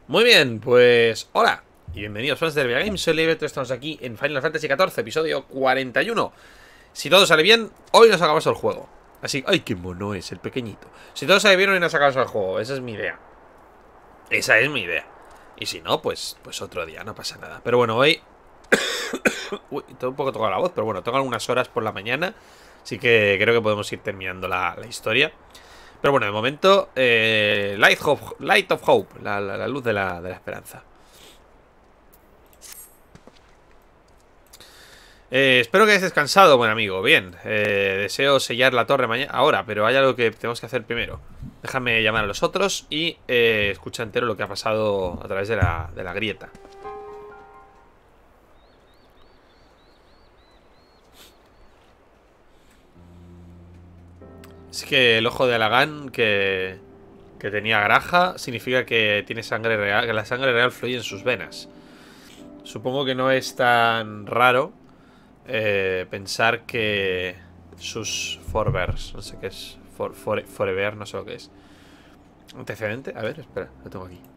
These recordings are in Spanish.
Muy bien, pues hola y bienvenidos fans de Herbian Games, soy Liberto, estamos aquí en Final Fantasy XIV, episodio 41. Si todo sale bien, hoy nos acabamos el juego. Así, ¡ay, qué mono es el pequeñito! Si todo sale bien, hoy nos acabamos el juego, esa es mi idea. Esa es mi idea. Y si no, pues otro día, no pasa nada. Pero bueno, hoy... Uy, tengo un poco tocado la voz, pero bueno, tengo algunas horas por la mañana, así que creo que podemos ir terminando la historia. Pero bueno, de momento, Light of Hope, la luz de la esperanza. Espero que hayas descansado, buen amigo. Bien, deseo sellar la torre mañana ahora, pero hay algo que tenemos que hacer primero. Déjame llamar a los otros y escucha entero lo que ha pasado a través de la grieta. Es que el ojo de Alagán que tenía Graja significa que tiene sangre real, que la sangre real fluye en sus venas. Supongo que no es tan raro pensar que sus forebears, no sé qué es, forever, no sé lo que es. Antecedente, a ver, espera, lo tengo aquí.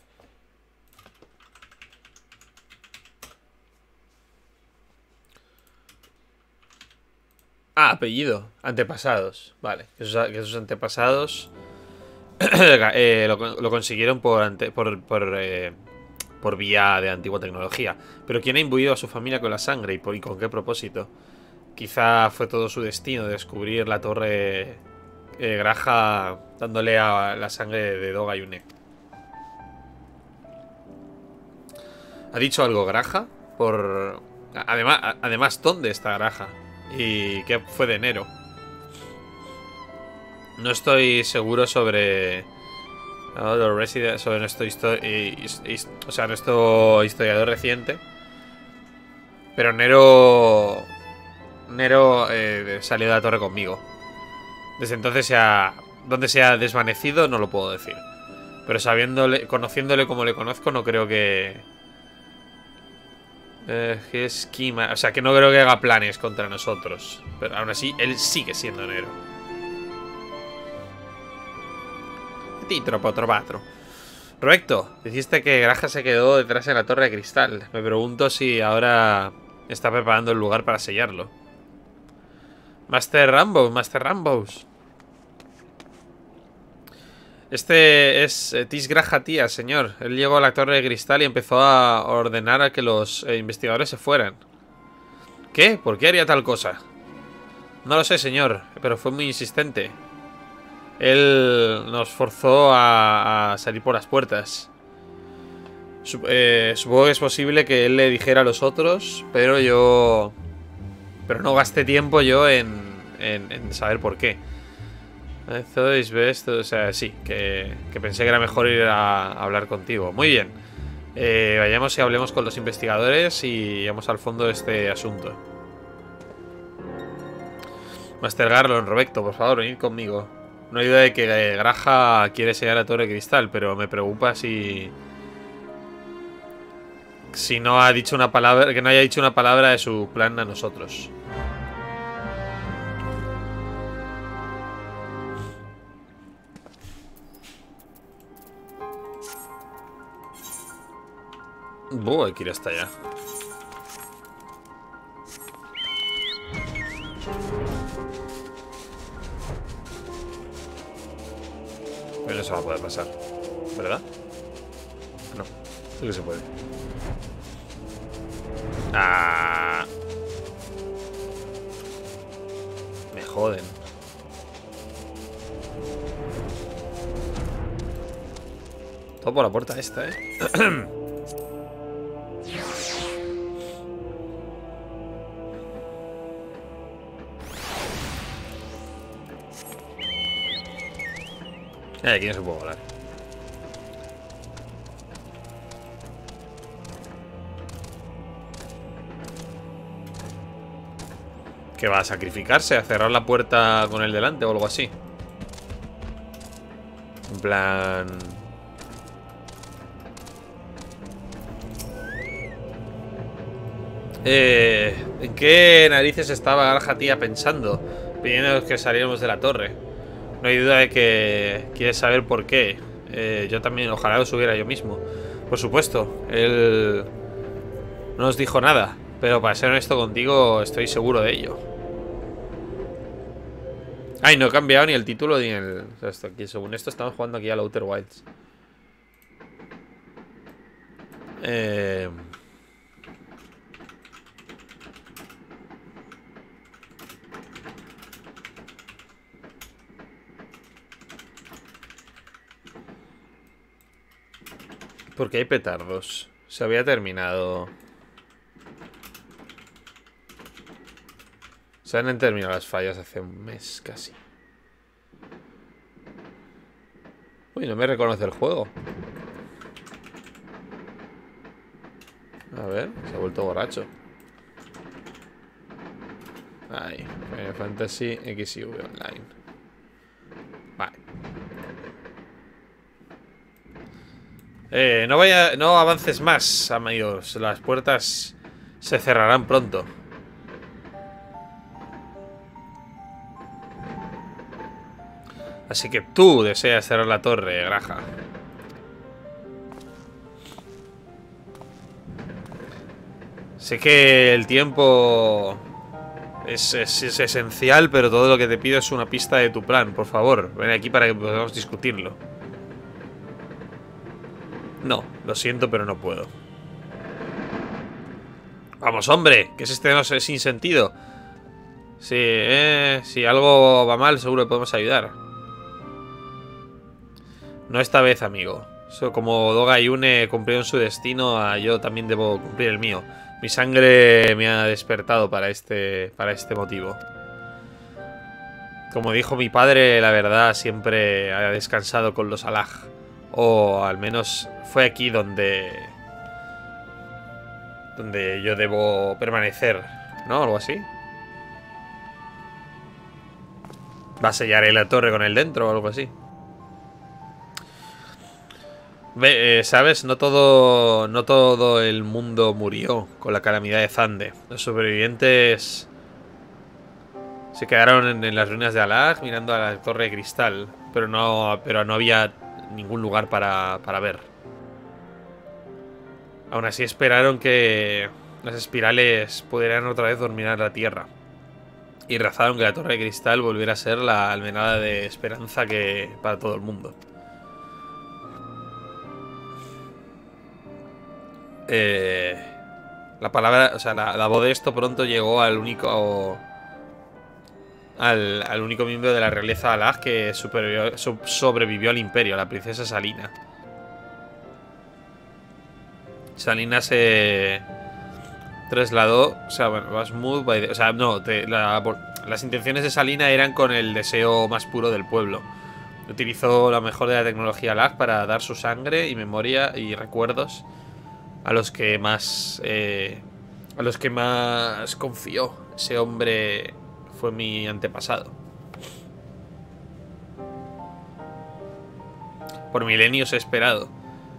Ah, apellido, antepasados, vale, que sus antepasados lo consiguieron por vía de antigua tecnología. Pero ¿quién ha imbuido a su familia con la sangre y con qué propósito? Quizá fue todo su destino descubrir la torre Graja dándole a la sangre de Doga y Une. ¿Ha dicho algo Graja? Además, ¿dónde está Graja? ¿Y qué fue de Nero? No estoy seguro sobre... sobre nuestro nuestro historiador reciente. Pero Nero salió de la torre conmigo. Desde entonces dónde se ha desvanecido no lo puedo decir. Pero conociéndole como le conozco, no creo que... o sea, que no creo que haga planes contra nosotros. Pero aún así, él sigue siendo Nero. Titro, potro, patro. Roecto, dijiste que Graja se quedó detrás de la torre de cristal. Me pregunto si ahora está preparando el lugar para sellarlo. Master Rambos. Este es Tis Graja Tía, señor. Él llegó a la torre de cristal y empezó a ordenar a que los investigadores se fueran. ¿Qué? ¿Por qué haría tal cosa? No lo sé, señor, pero fue muy insistente. Él nos forzó a salir por las puertas. Supongo que es posible que él le dijera a los otros, pero no gasté tiempo yo en saber por qué. O sea, sí, que pensé que era mejor ir a hablar contigo. Muy bien. Vayamos y hablemos con los investigadores y vamos al fondo de este asunto. Master Garlon, Roberto, por favor, venid conmigo. No hay duda de que Graja quiere sellar la torre de cristal, pero me preocupa si no ha dicho una palabra, que no haya dicho una palabra de su plan a nosotros. Hay que ir hasta allá. Pero no se va a poder pasar, ¿verdad? No, sí que se puede. Ah, me joden. Todo por la puerta esta, Aquí no se puede volar. ¿Qué va a sacrificarse? ¿A cerrar la puerta con él delante o algo así? En plan... ¿En qué narices estaba Graja Tía pensando? Pidiendo que saliéramos de la torre. No hay duda de que quiere saber por qué. Yo también, ojalá lo subiera yo mismo. Por supuesto, él no nos dijo nada, pero para ser honesto contigo, estoy seguro de ello. Ay, no he cambiado ni el título ni el... O sea, según esto estamos jugando aquí al Outer Wilds. Porque hay petardos. Se había terminado. Se han terminado las fallas hace un mes casi. Uy, no me reconoce el juego. A ver, se ha vuelto borracho. Ahí, Final Fantasy XV Online. Vale. No avances más, amigos. Las puertas se cerrarán pronto. Así que tú deseas cerrar la torre, Graja. Sé que el tiempo es esencial, pero todo lo que te pido es una pista de tu plan. Por favor, ven aquí para que podamos discutirlo. No, lo siento, pero no puedo. Vamos, hombre, que es este no sé, sin sentido. Si algo va mal, seguro que podemos ayudar. No esta vez, amigo. Como Doga y Une cumplieron su destino, yo también debo cumplir el mío. Mi sangre me ha despertado para este motivo. Como dijo mi padre, la verdad siempre ha descansado con los Alag. O al menos fue aquí donde yo debo permanecer, ¿no? Algo así. ¿Va a sellar la torre con él dentro o algo así? ¿Sabes? No todo el mundo murió con la calamidad de Zande. Los sobrevivientes se quedaron en las ruinas de Alag mirando a la torre de cristal, pero no había ningún lugar para ver. Aún así esperaron que las espirales pudieran otra vez dominar la tierra. Y rezaron que la torre de cristal volviera a ser la almenada de esperanza para todo el mundo. La palabra, o sea, la voz de esto pronto llegó al único miembro de la realeza Alag que sobrevivió al imperio, la princesa Salina. Salina se trasladó, o sea, bueno, o sea, no, las intenciones de Salina eran con el deseo más puro del pueblo. Utilizó la mejor de la tecnología Alag para dar su sangre y memoria y recuerdos a los que más confió. Ese hombre fue mi antepasado. Por milenios he esperado.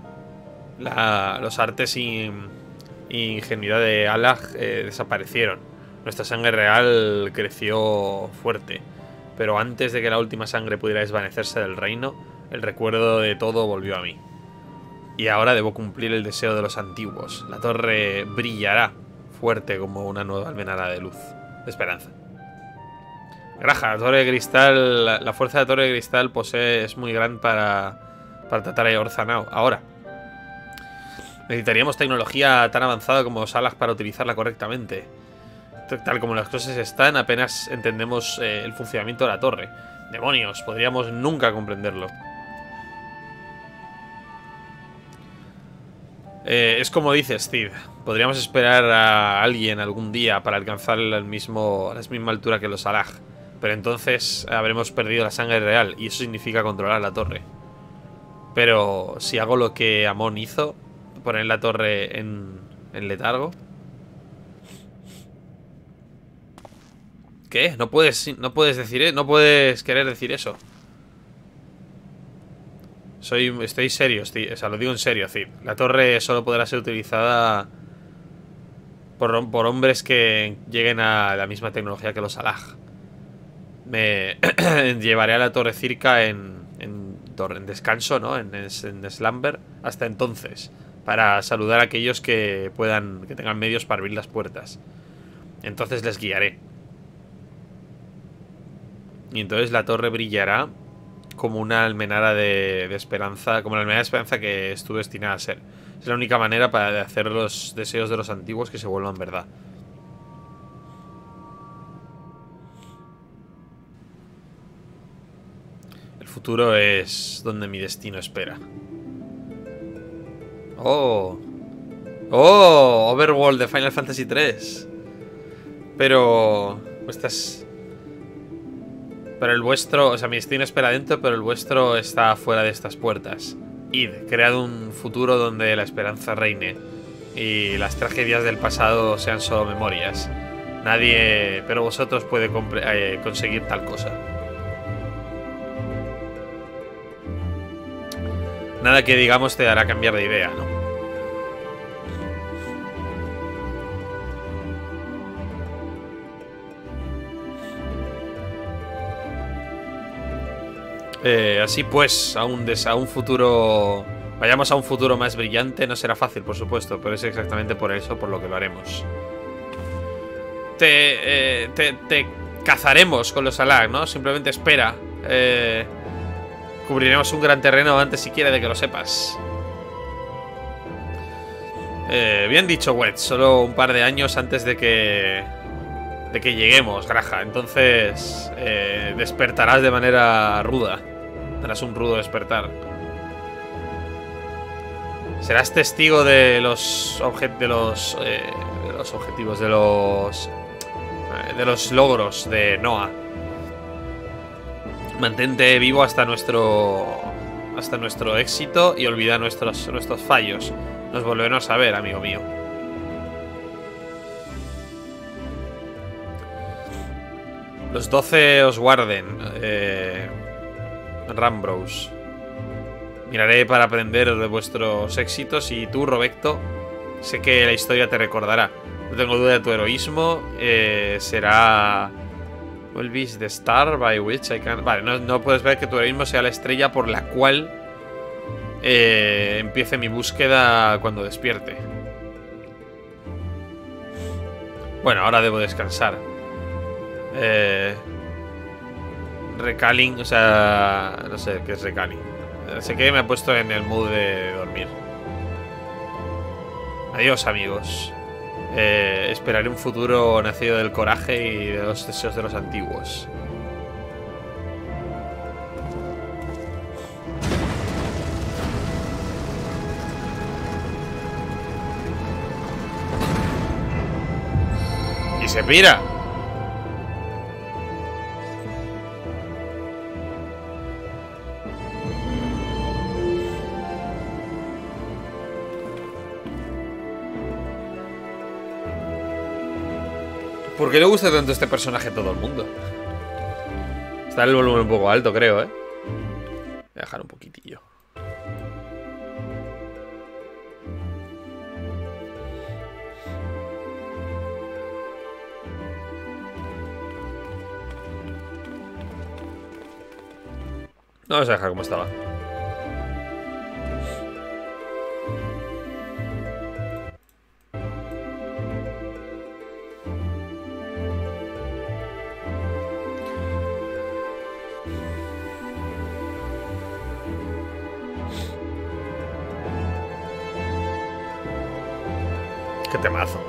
Los artes y ingenuidad de Alag desaparecieron. Nuestra sangre real creció fuerte. Pero antes de que la última sangre pudiera desvanecerse del reino, el recuerdo de todo volvió a mí. Y ahora debo cumplir el deseo de los antiguos. La torre brillará fuerte como una nueva almenara de luz, de esperanza. Graja, la torre de cristal. La fuerza de la torre de cristal es muy grande para tratar a Orzanao. Ahora, necesitaríamos tecnología tan avanzada como los Alag para utilizarla correctamente. Tal como las cosas están, apenas entendemos el funcionamiento de la torre. Demonios, podríamos nunca comprenderlo. Es como dices, Steve. Podríamos esperar a alguien algún día para alcanzar a la misma altura que los Alag. Pero entonces habremos perdido la sangre real y eso significa controlar la torre. Pero si hago lo que Amon hizo, poner la torre en letargo. ¿Qué? No puedes decir, no puedes querer decir eso. Estoy serio, o sea, lo digo en serio, Cid. La torre solo podrá ser utilizada por hombres que lleguen a la misma tecnología que los Alag. Me llevaré a la torre circa en en descanso, ¿no? En slumber hasta entonces, para saludar a aquellos que tengan medios para abrir las puertas. Entonces les guiaré. Y entonces la torre brillará como una almenara de esperanza, como la almenara de esperanza que estuvo destinada a ser. Es la única manera para hacer los deseos de los antiguos que se vuelvan verdad. El futuro es donde mi destino espera. ¡Oh! ¡Oh! Overworld de Final Fantasy 3. Pero el vuestro, o sea, mi destino espera dentro, pero el vuestro está fuera de estas puertas. Id, cread un futuro donde la esperanza reine y las tragedias del pasado sean solo memorias. Nadie, pero vosotros puede conseguir tal cosa. Nada que digamos te hará cambiar de idea, ¿no? Así pues, a un futuro... Vayamos a un futuro más brillante. No será fácil, por supuesto, pero es exactamente por eso por lo que lo haremos. Te cazaremos con los Alag, ¿no? Simplemente espera. Cubriremos un gran terreno antes siquiera de que lo sepas. Bien dicho, Wet. Solo un par de años antes de que lleguemos, Graja. Entonces despertarás de manera ruda. Tendrás un rudo despertar. Serás testigo de los objetivos, de los logros de Noah. Mantente vivo hasta nuestro éxito y olvida nuestros fallos. Nos volveremos a ver, amigo mío. Los 12 os guarden, Rambros. Miraré para aprender de vuestros éxitos. Y tú, Robecto, sé que la historia te recordará. No tengo duda de tu heroísmo. Será... Will be the star by which I can... Vale, no puedes ver que tu heroísmo sea la estrella por la cual empiece mi búsqueda cuando despierte. Bueno, ahora debo descansar. Recaling, o sea... No sé qué es recaling. Sé que me he puesto en el mood de dormir. Adiós, amigos. Esperaré un futuro nacido del coraje y de los deseos de los antiguos. Y se pira. ¿Por qué le gusta tanto este personaje a todo el mundo? Está el volumen un poco alto, creo, ¿eh? Voy a dejar un poquitillo. No, vamos a dejar como estaba. Qué temazo.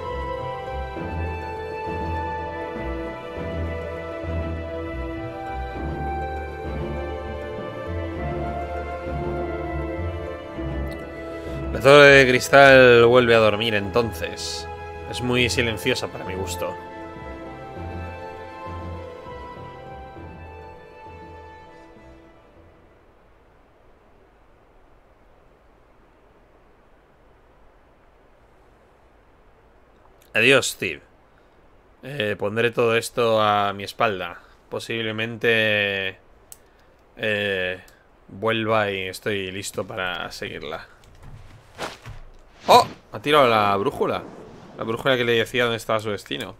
La torre de cristal vuelve a dormir entonces. Es muy silenciosa para mi gusto. Adiós, Steve. Pondré todo esto a mi espalda. Posiblemente vuelva y estoy listo para seguirla. ¡Oh! Ha tirado la brújula. La brújula que le decía dónde estaba su destino.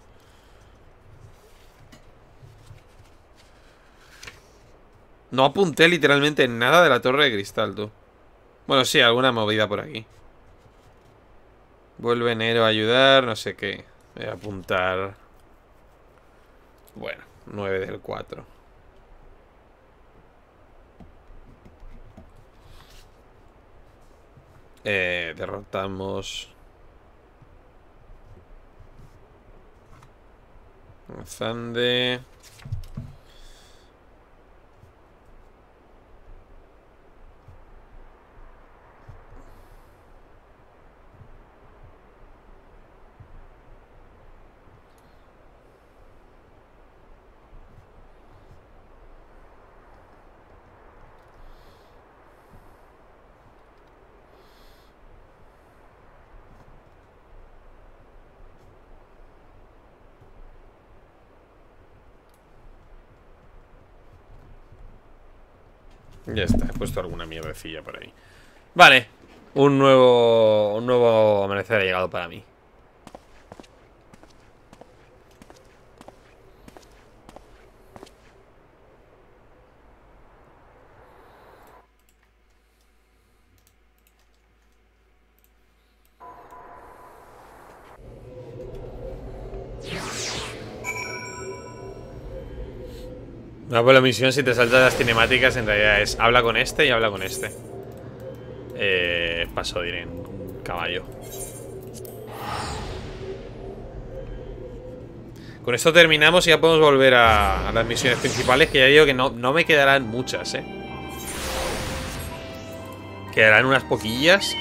No apunté literalmente nada de la torre de cristal, tú. Bueno, sí, alguna movida por aquí. Vuelve enero a ayudar, no sé qué. Voy a apuntar. Bueno, 9 del 4. Derrotamos Zande. Ya está, he puesto alguna mierdecilla por ahí. Vale, un nuevo amanecer ha llegado para mí. No, pues la misión, si te saltas las cinemáticas, en realidad es habla con este y habla con este. Paso diré en caballo. Con esto terminamos y ya podemos volver a las misiones principales, que ya digo que no me quedarán muchas, Quedarán unas poquillas.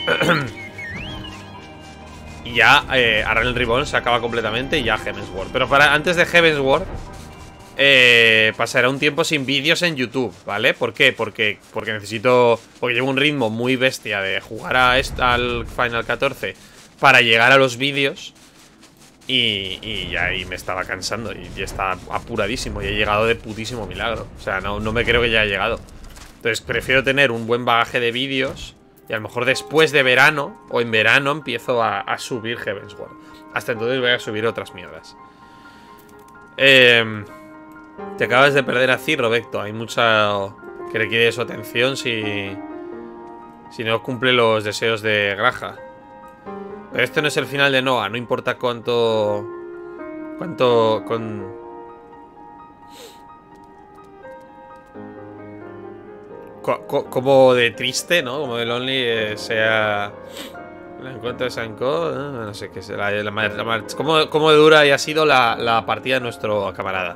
Y ya Arran el Reborn se acaba completamente y ya Heavensward. Pero antes de Heavensward pasará un tiempo sin vídeos en YouTube, ¿vale? ¿Por qué? Porque necesito... Porque llevo un ritmo muy bestia de jugar al Final 14 para llegar a los vídeos. Y ya ahí me estaba cansando y ya estaba apuradísimo. Y he llegado de putísimo milagro. O sea, no me creo que ya haya llegado. Entonces prefiero tener un buen bagaje de vídeos. Y a lo mejor después de verano o en verano empiezo a subir Heavensward. Hasta entonces voy a subir otras mierdas. Te acabas de perder a Cid, Roberto. Hay mucha que requiere su atención si no cumple los deseos de Graja. Pero este no es el final de Noah. No importa cuánto como de triste, ¿no? Como de lonely sea el encuentro de Sanko. No sé qué será. Cómo dura y ha sido la partida de nuestro camarada.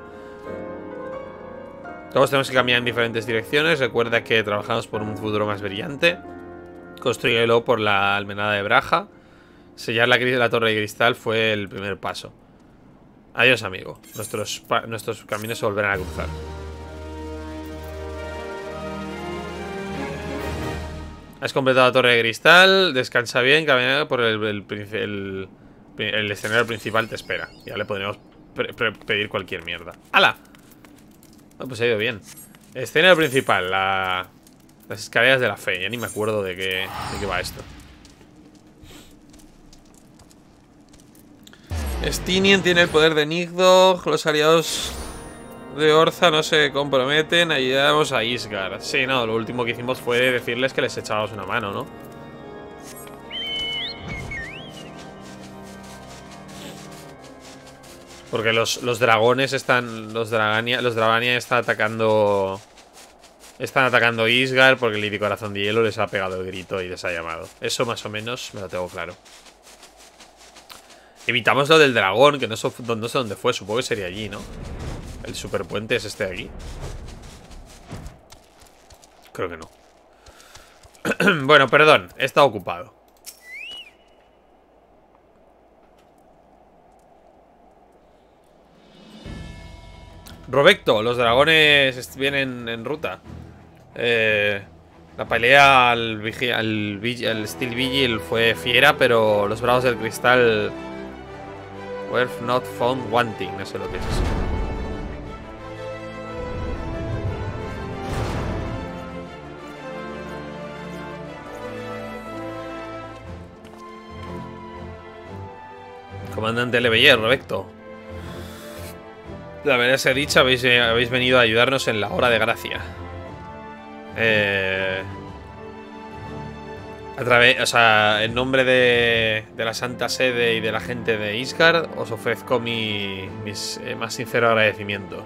Todos tenemos que caminar en diferentes direcciones. Recuerda que trabajamos por un futuro más brillante. Construíelo por la almenada de Braja. Sellar la torre de cristal fue el primer paso. Adiós, amigo. Nuestros caminos se volverán a cruzar. Has completado la torre de cristal. Descansa bien. Camina por el escenario principal te espera. Ya le podremos pedir cualquier mierda. ¡Hala! Pues ha ido bien. Escenario principal. Las escaleras de la fe. Ya ni me acuerdo de qué va esto. Stinian tiene el poder de Nigdog. Los aliados de Orza no se comprometen. Ayudamos a Isgard. Sí, no, lo último que hicimos fue decirles que les echábamos una mano, ¿no? Porque los dragones están... Los Dravania están atacando... Están atacando Isgard porque el Lady Corazón de Hielo les ha pegado el grito y les ha llamado. Eso más o menos me lo tengo claro. Evitamos lo del dragón, que no sé dónde fue. Supongo que sería allí, ¿no? El superpuente es este de aquí. Creo que no. Bueno, perdón, he estado ocupado. Roberto, los dragones vienen en ruta. La pelea al Steel Vigil fue fiera, pero los bravos del cristal were not found wanting. No sé lo que es eso. Comandante Leveller, Roberto. La verdad sea dicha, habéis venido a ayudarnos en la hora de gracia. A través, o sea, en nombre de la Santa Sede y de la gente de Isgard, os ofrezco mi más sincero agradecimiento.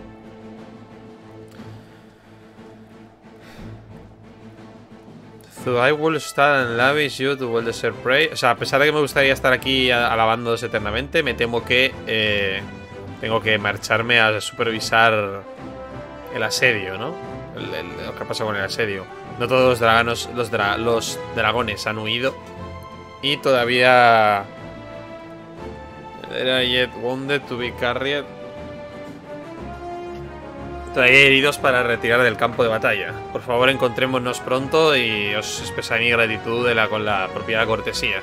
So I will stand and lavish you to well deserved praise. O sea, a pesar de que me gustaría estar aquí alabándoos eternamente, me temo que tengo que marcharme a supervisar el asedio, ¿no? Lo que pasa con el asedio. No todos los dragones han huido. Y todavía... Era yet wounded to be carried. Todavía hay heridos para retirar del campo de batalla. Por favor, encontrémonos pronto y os expresaré mi gratitud con la propia cortesía.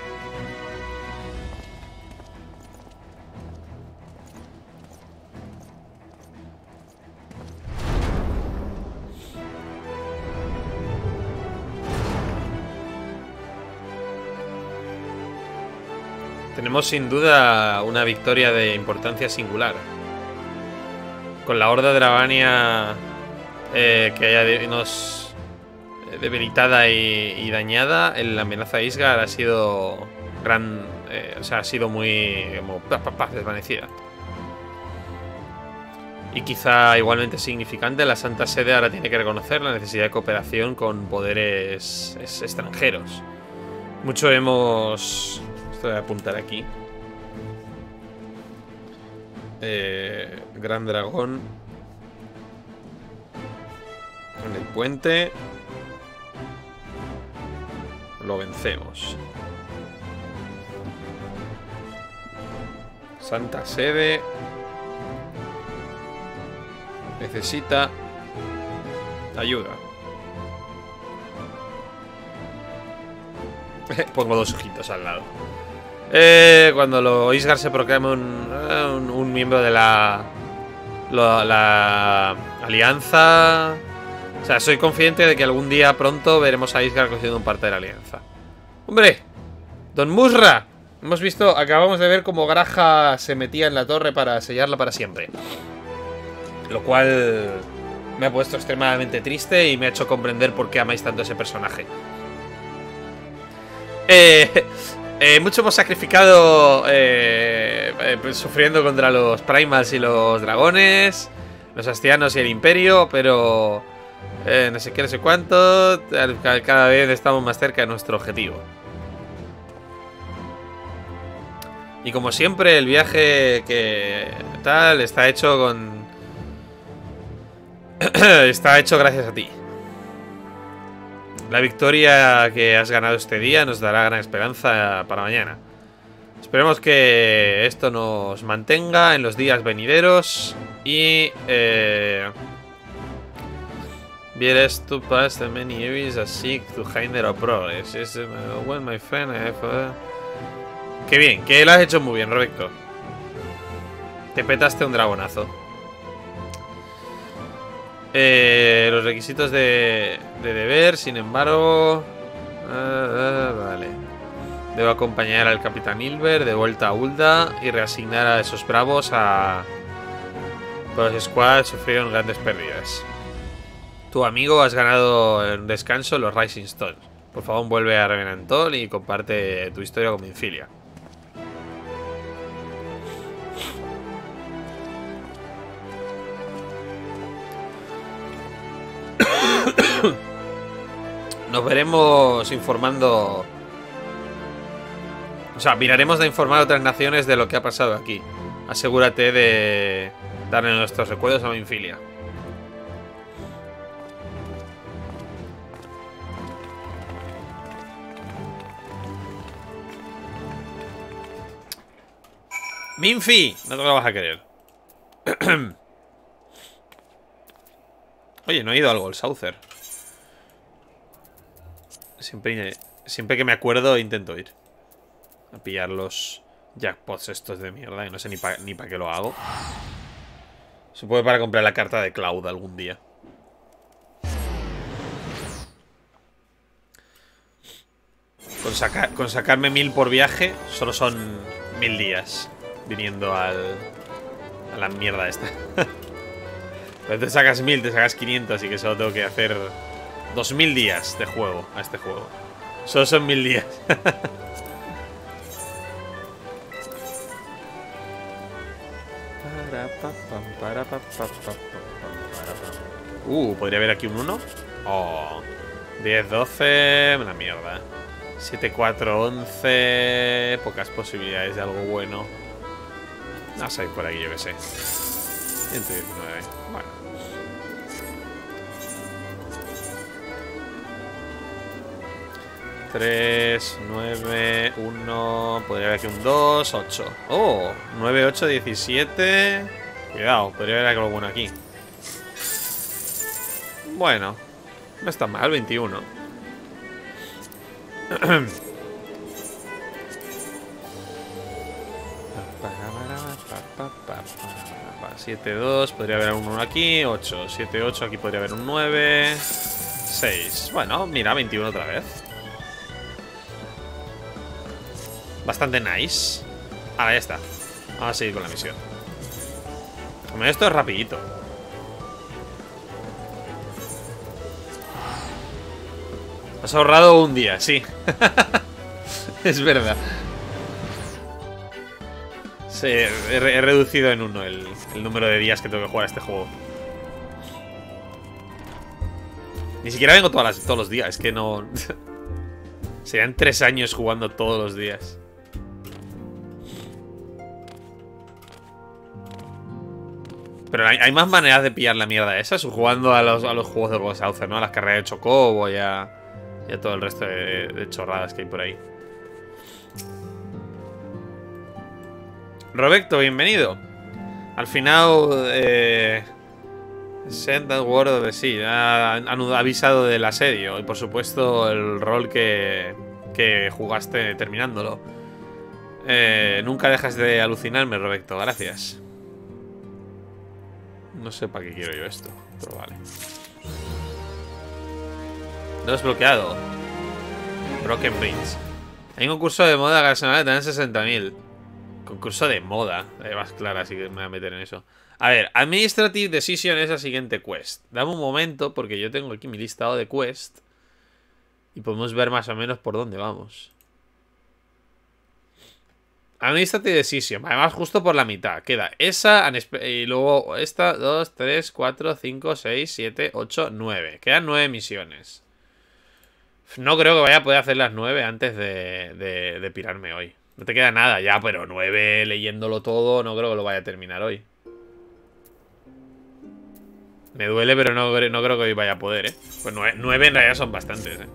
Tenemos sin duda una victoria de importancia singular. Con la horda de Dravania que haya nos debilitada y dañada, la amenaza de Isgard ha sido o sea, ha sido muy desvanecida. Y quizá igualmente significante, la Santa Sede ahora tiene que reconocer la necesidad de cooperación con poderes extranjeros. Mucho hemos... Esto voy a apuntar aquí. Gran dragón en el puente. Lo vencemos. Santa Sede necesita ayuda. Pongo dos ojitos al lado. Cuando Isgard se proclame un miembro de la alianza. O sea, soy confiante de que algún día pronto veremos a Isgard cogiendo un parte de la alianza. ¡Hombre! ¡Don Musra! Acabamos de ver cómo Graja se metía en la torre para sellarla para siempre. Lo cual me ha puesto extremadamente triste y me ha hecho comprender por qué amáis tanto a ese personaje. Mucho hemos sacrificado sufriendo contra los primals y los dragones, los astianos y el imperio, pero no sé qué, no sé cuánto. Cada vez estamos más cerca de nuestro objetivo. Y como siempre, el viaje que tal está hecho con... está hecho gracias a ti. La victoria que has ganado este día nos dará gran esperanza para mañana. Esperemos que esto nos mantenga en los días venideros y Vieres to pass the many years as seek to hinder our progress. Yes, well, my friend, I have... Qué bien, que lo has hecho muy bien, Roberto. Te petaste un dragonazo. Los requisitos de deber, sin embargo... vale. Debo acompañar al Capitán Ilver de vuelta a Ul'dah y reasignar a esos bravos a... Los squads sufrieron grandes pérdidas. Tu amigo has ganado en descanso los Rising Stones. Por favor, vuelve a Revenantol y comparte tu historia con Minfilia. Nos veremos informando. O sea, miraremos de informar a otras naciones de lo que ha pasado aquí. Asegúrate de darle nuestros recuerdos a Minfilia. Minfi, no te lo vas a querer. Oye, no he ido al Goldsaucer. Siempre que me acuerdo intento ir a pillar los jackpots estos de mierda. Y no sé ni para qué lo hago. Supongo para comprar la carta de Cloud algún día. Con sacarme 1000 por viaje, solo son 1000 días viniendo a la mierda esta. Pero te sacas 1000, te sacas 500, así que solo tengo que hacer 2000 días de juego a este juego. Solo son 1000 días. Podría haber aquí un 1. Oh, 10, 12. Una mierda. 7, 4, 11. Pocas posibilidades de algo bueno. No sé, por aquí, yo que sé. 119. Bueno. Tres, 9, 1. Podría haber aquí un 2, 8. Oh, 9, 8, 17. Cuidado, podría haber algo bueno aquí. Bueno, no está mal, 21. 7, 2. Podría haber un 1 aquí. 8, 7, 8. Aquí podría haber un 9. 6. Bueno, mira, 21 otra vez. Bastante nice. Ahora ya está. Vamos a seguir con la misión. Esto es rapidito. Has ahorrado un día, sí. Es verdad. Sí, he reducido en 1 el número de días que tengo que jugar a este juego. Ni siquiera vengo todos los días. Es que no... Serían 3 años jugando todos los días. Pero hay más maneras de pillar la mierda esa. Jugando a los juegos de Saucer, ¿no? A las carreras de Chocobo y a todo el resto de chorradas que hay por ahí. Roberto, bienvenido. Al final, Send that word de sí. Han avisado del asedio. Y por supuesto, el rol que jugaste terminándolo. Nunca dejas de alucinarme, Roberto. Gracias. No sé para qué quiero yo esto, pero vale. No desbloqueado. Broken Prince. Hay un concurso de moda cada semana que te dan 60.000. Concurso de moda. Más clara, así que me voy a meter en eso. A ver, Administrative Decision es la siguiente quest. Dame un momento, porque yo tengo aquí mi listado de quest. Y podemos ver más o menos por dónde vamos. Administrative Decision. Además, justo por la mitad. Queda esa y luego esta, 2, 3, 4, 5, 6, 7, 8, 9. Quedan 9 misiones. No creo que vaya a poder hacer las 9 antes de pirarme hoy. No te queda nada ya, pero 9 leyéndolo todo no creo que lo vaya a terminar hoy. Me duele, pero no creo que hoy vaya a poder, ¿eh? Pues 9 en realidad son bastantes, ¿eh?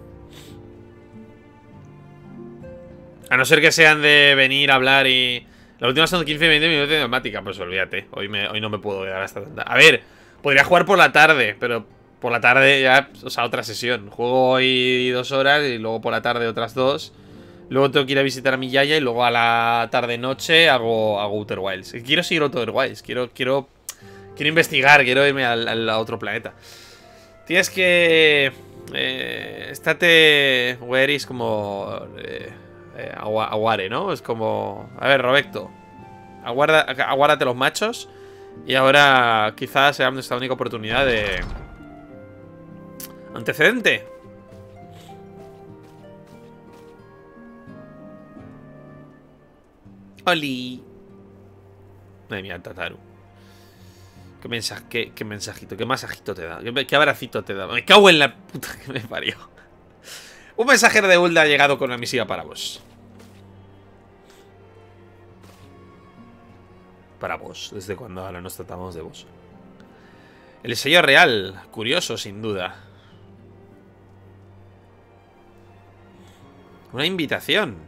A no ser que sean de venir a hablar y... La última son 15 y 20 minutos de neumática. Pues olvídate, hoy no me puedo quedar hasta tanta... A ver, podría jugar por la tarde, pero por la tarde ya, o sea, otra sesión. Juego hoy 2 horas y luego por la tarde otras 2. Luego tengo que ir a visitar a mi yaya y luego a la tarde-noche hago Outer Wilds. Quiero seguir Outer Wilds, quiero investigar, quiero irme a otro planeta. Tienes que... estate... Where is como... aguare, ¿no? Es como... A ver, Roberto, aguárdate los machos. Y ahora quizás sea nuestra única oportunidad de... Antecedente. Oli. Madre mía, Tataru. ¿Qué mensajito? ¿Qué masajito te da? ¿Qué abracito te da? Me cago en la puta que me parió. Un mensajero de Ulda ha llegado con una misiva para vos. Para vos. ¿Desde cuando ahora nos tratamos de vos? El sello real. Curioso, sin duda. Una invitación.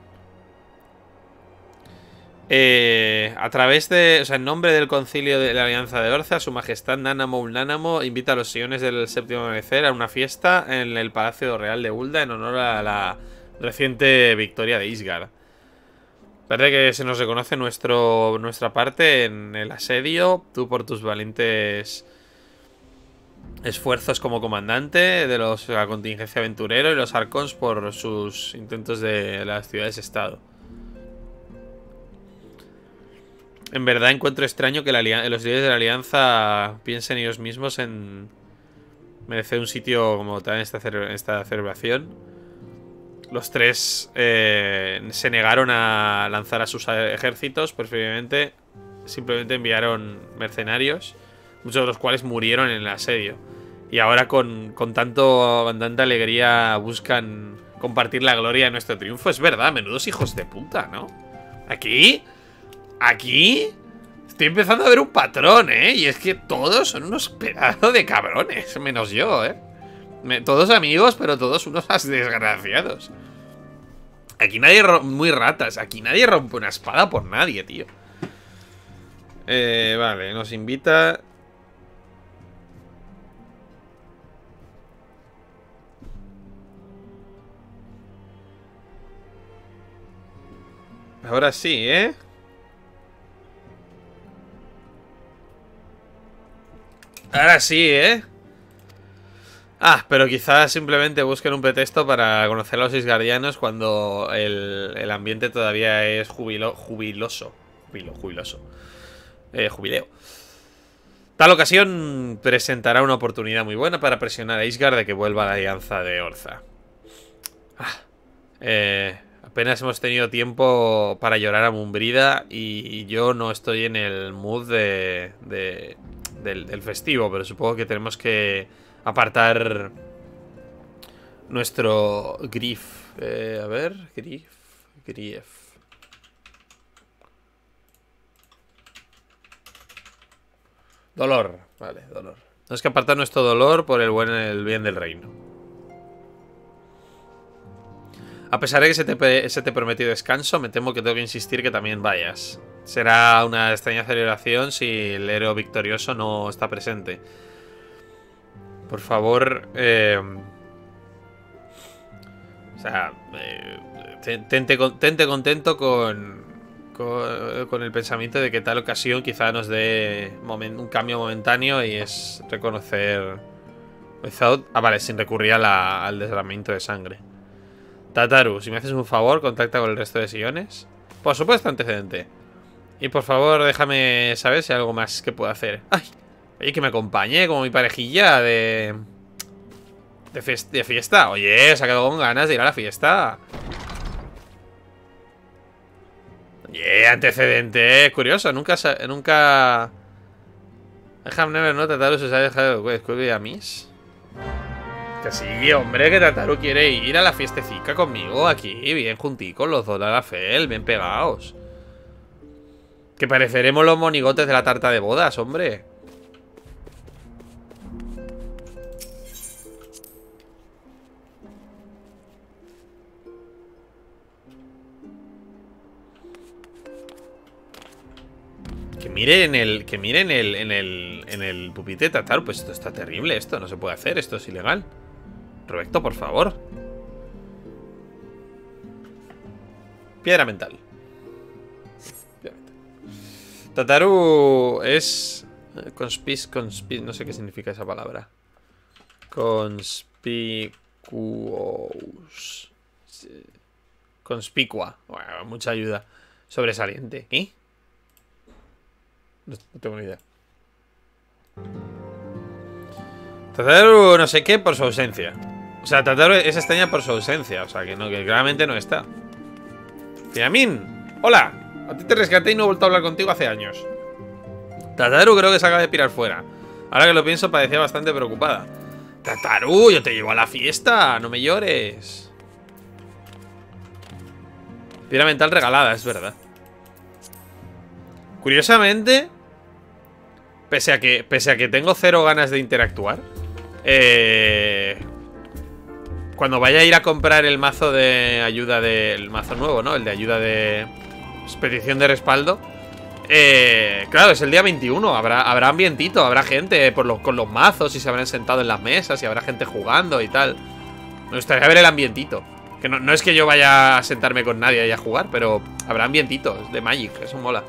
A través de... O sea, en nombre del concilio de la Alianza de Orza, su majestad Nanamo Ulnanamo invita a los sillones del séptimo amanecer a una fiesta en el Palacio Real de Ulda en honor a la reciente victoria de Isgard. Parece que se nos reconoce nuestra parte en el asedio. Tú por tus valientes esfuerzos como comandante de la contingencia aventurero y los Arcons por sus intentos de las ciudades-estado. En verdad encuentro extraño que los líderes de la alianza piensen ellos mismos en merece un sitio como tal en esta celebración. Los tres se negaron a lanzar a sus ejércitos, preferiblemente simplemente enviaron mercenarios, muchos de los cuales murieron en el asedio. Y ahora con tanta alegría buscan compartir la gloria de nuestro triunfo. Es verdad, menudos hijos de puta, ¿no? Aquí estoy empezando a ver un patrón, ¿eh? Y es que todos son unos pedazos de cabrones, menos yo, ¿eh? Todos amigos, pero todos unos desgraciados. Aquí nadie muy ratas. Aquí nadie rompe una espada por nadie, tío. Vale, nos invita. Ahora sí, ¿eh? Ahora sí, ¿eh? Ah, pero quizás simplemente busquen un pretexto para conocer a los isgardianos cuando el ambiente todavía es jubiloso. Jubileo. Tal ocasión presentará una oportunidad muy buena para presionar a Isgard de que vuelva a la alianza de Orza. Apenas hemos tenido tiempo para llorar a Mumbrida y yo no estoy en el mood del festivo, pero supongo que tenemos que apartar nuestro grief. A ver, grief. Dolor, vale, dolor. Tenemos que apartar nuestro dolor por el bien del reino. A pesar de que se te prometió descanso, me temo que tengo que insistir que también vayas. Será una extraña celebración si el héroe victorioso no está presente. Por favor, tente contento con el pensamiento de que tal ocasión quizá nos dé un cambio momentáneo y es reconocer... vale, sin recurrir al derramamiento de sangre. Tataru, si me haces un favor, contacta con el resto de sillones. Por supuesto, antecedente. Y por favor, déjame saber si hay algo más que puedo hacer. ¡Ay! Oye, que me acompañe como mi parejilla de fiesta. Oye, se ha quedado con ganas de ir a la fiesta. Oye, antecedente. Curioso, nunca... I have never known Tataru se sabe dejar a mis. Que sí, hombre, que Tataru quiere ir a la fiestecica conmigo aquí, bien junticos los dos a la fel, bien pegados. Que pareceremos los monigotes de la tarta de bodas, hombre. Que miren en el pupitre de Tataru. Pues esto está terrible, esto no se puede hacer, esto es ilegal. Roberto, por favor. Piedra mental. Tataru es... no sé qué significa esa palabra. Conspicua. Bueno, mucha ayuda. Sobresaliente. ¿Qué? No tengo ni idea. Tataru no sé qué por su ausencia. O sea, Tataru es extraña por su ausencia. O sea, que claramente no está. Fiamín, hola. A ti te rescaté y no he vuelto a hablar contigo hace años. Tataru creo que se acaba de pirar fuera. Ahora que lo pienso, parecía bastante preocupada. Tataru, yo te llevo a la fiesta. No me llores. Piedra mental regalada, es verdad. Curiosamente, pese a que tengo cero ganas de interactuar, cuando vaya a ir a comprar el mazo de ayuda del mazo nuevo, ¿no? El de ayuda de petición de respaldo. Claro, es el día 21. Habrá ambientito, habrá gente con los mazos y se habrán sentado en las mesas y habrá gente jugando y tal. Me gustaría ver el ambientito. Que no es que yo vaya a sentarme con nadie ahí a jugar, pero habrá ambientitos de Magic, eso mola.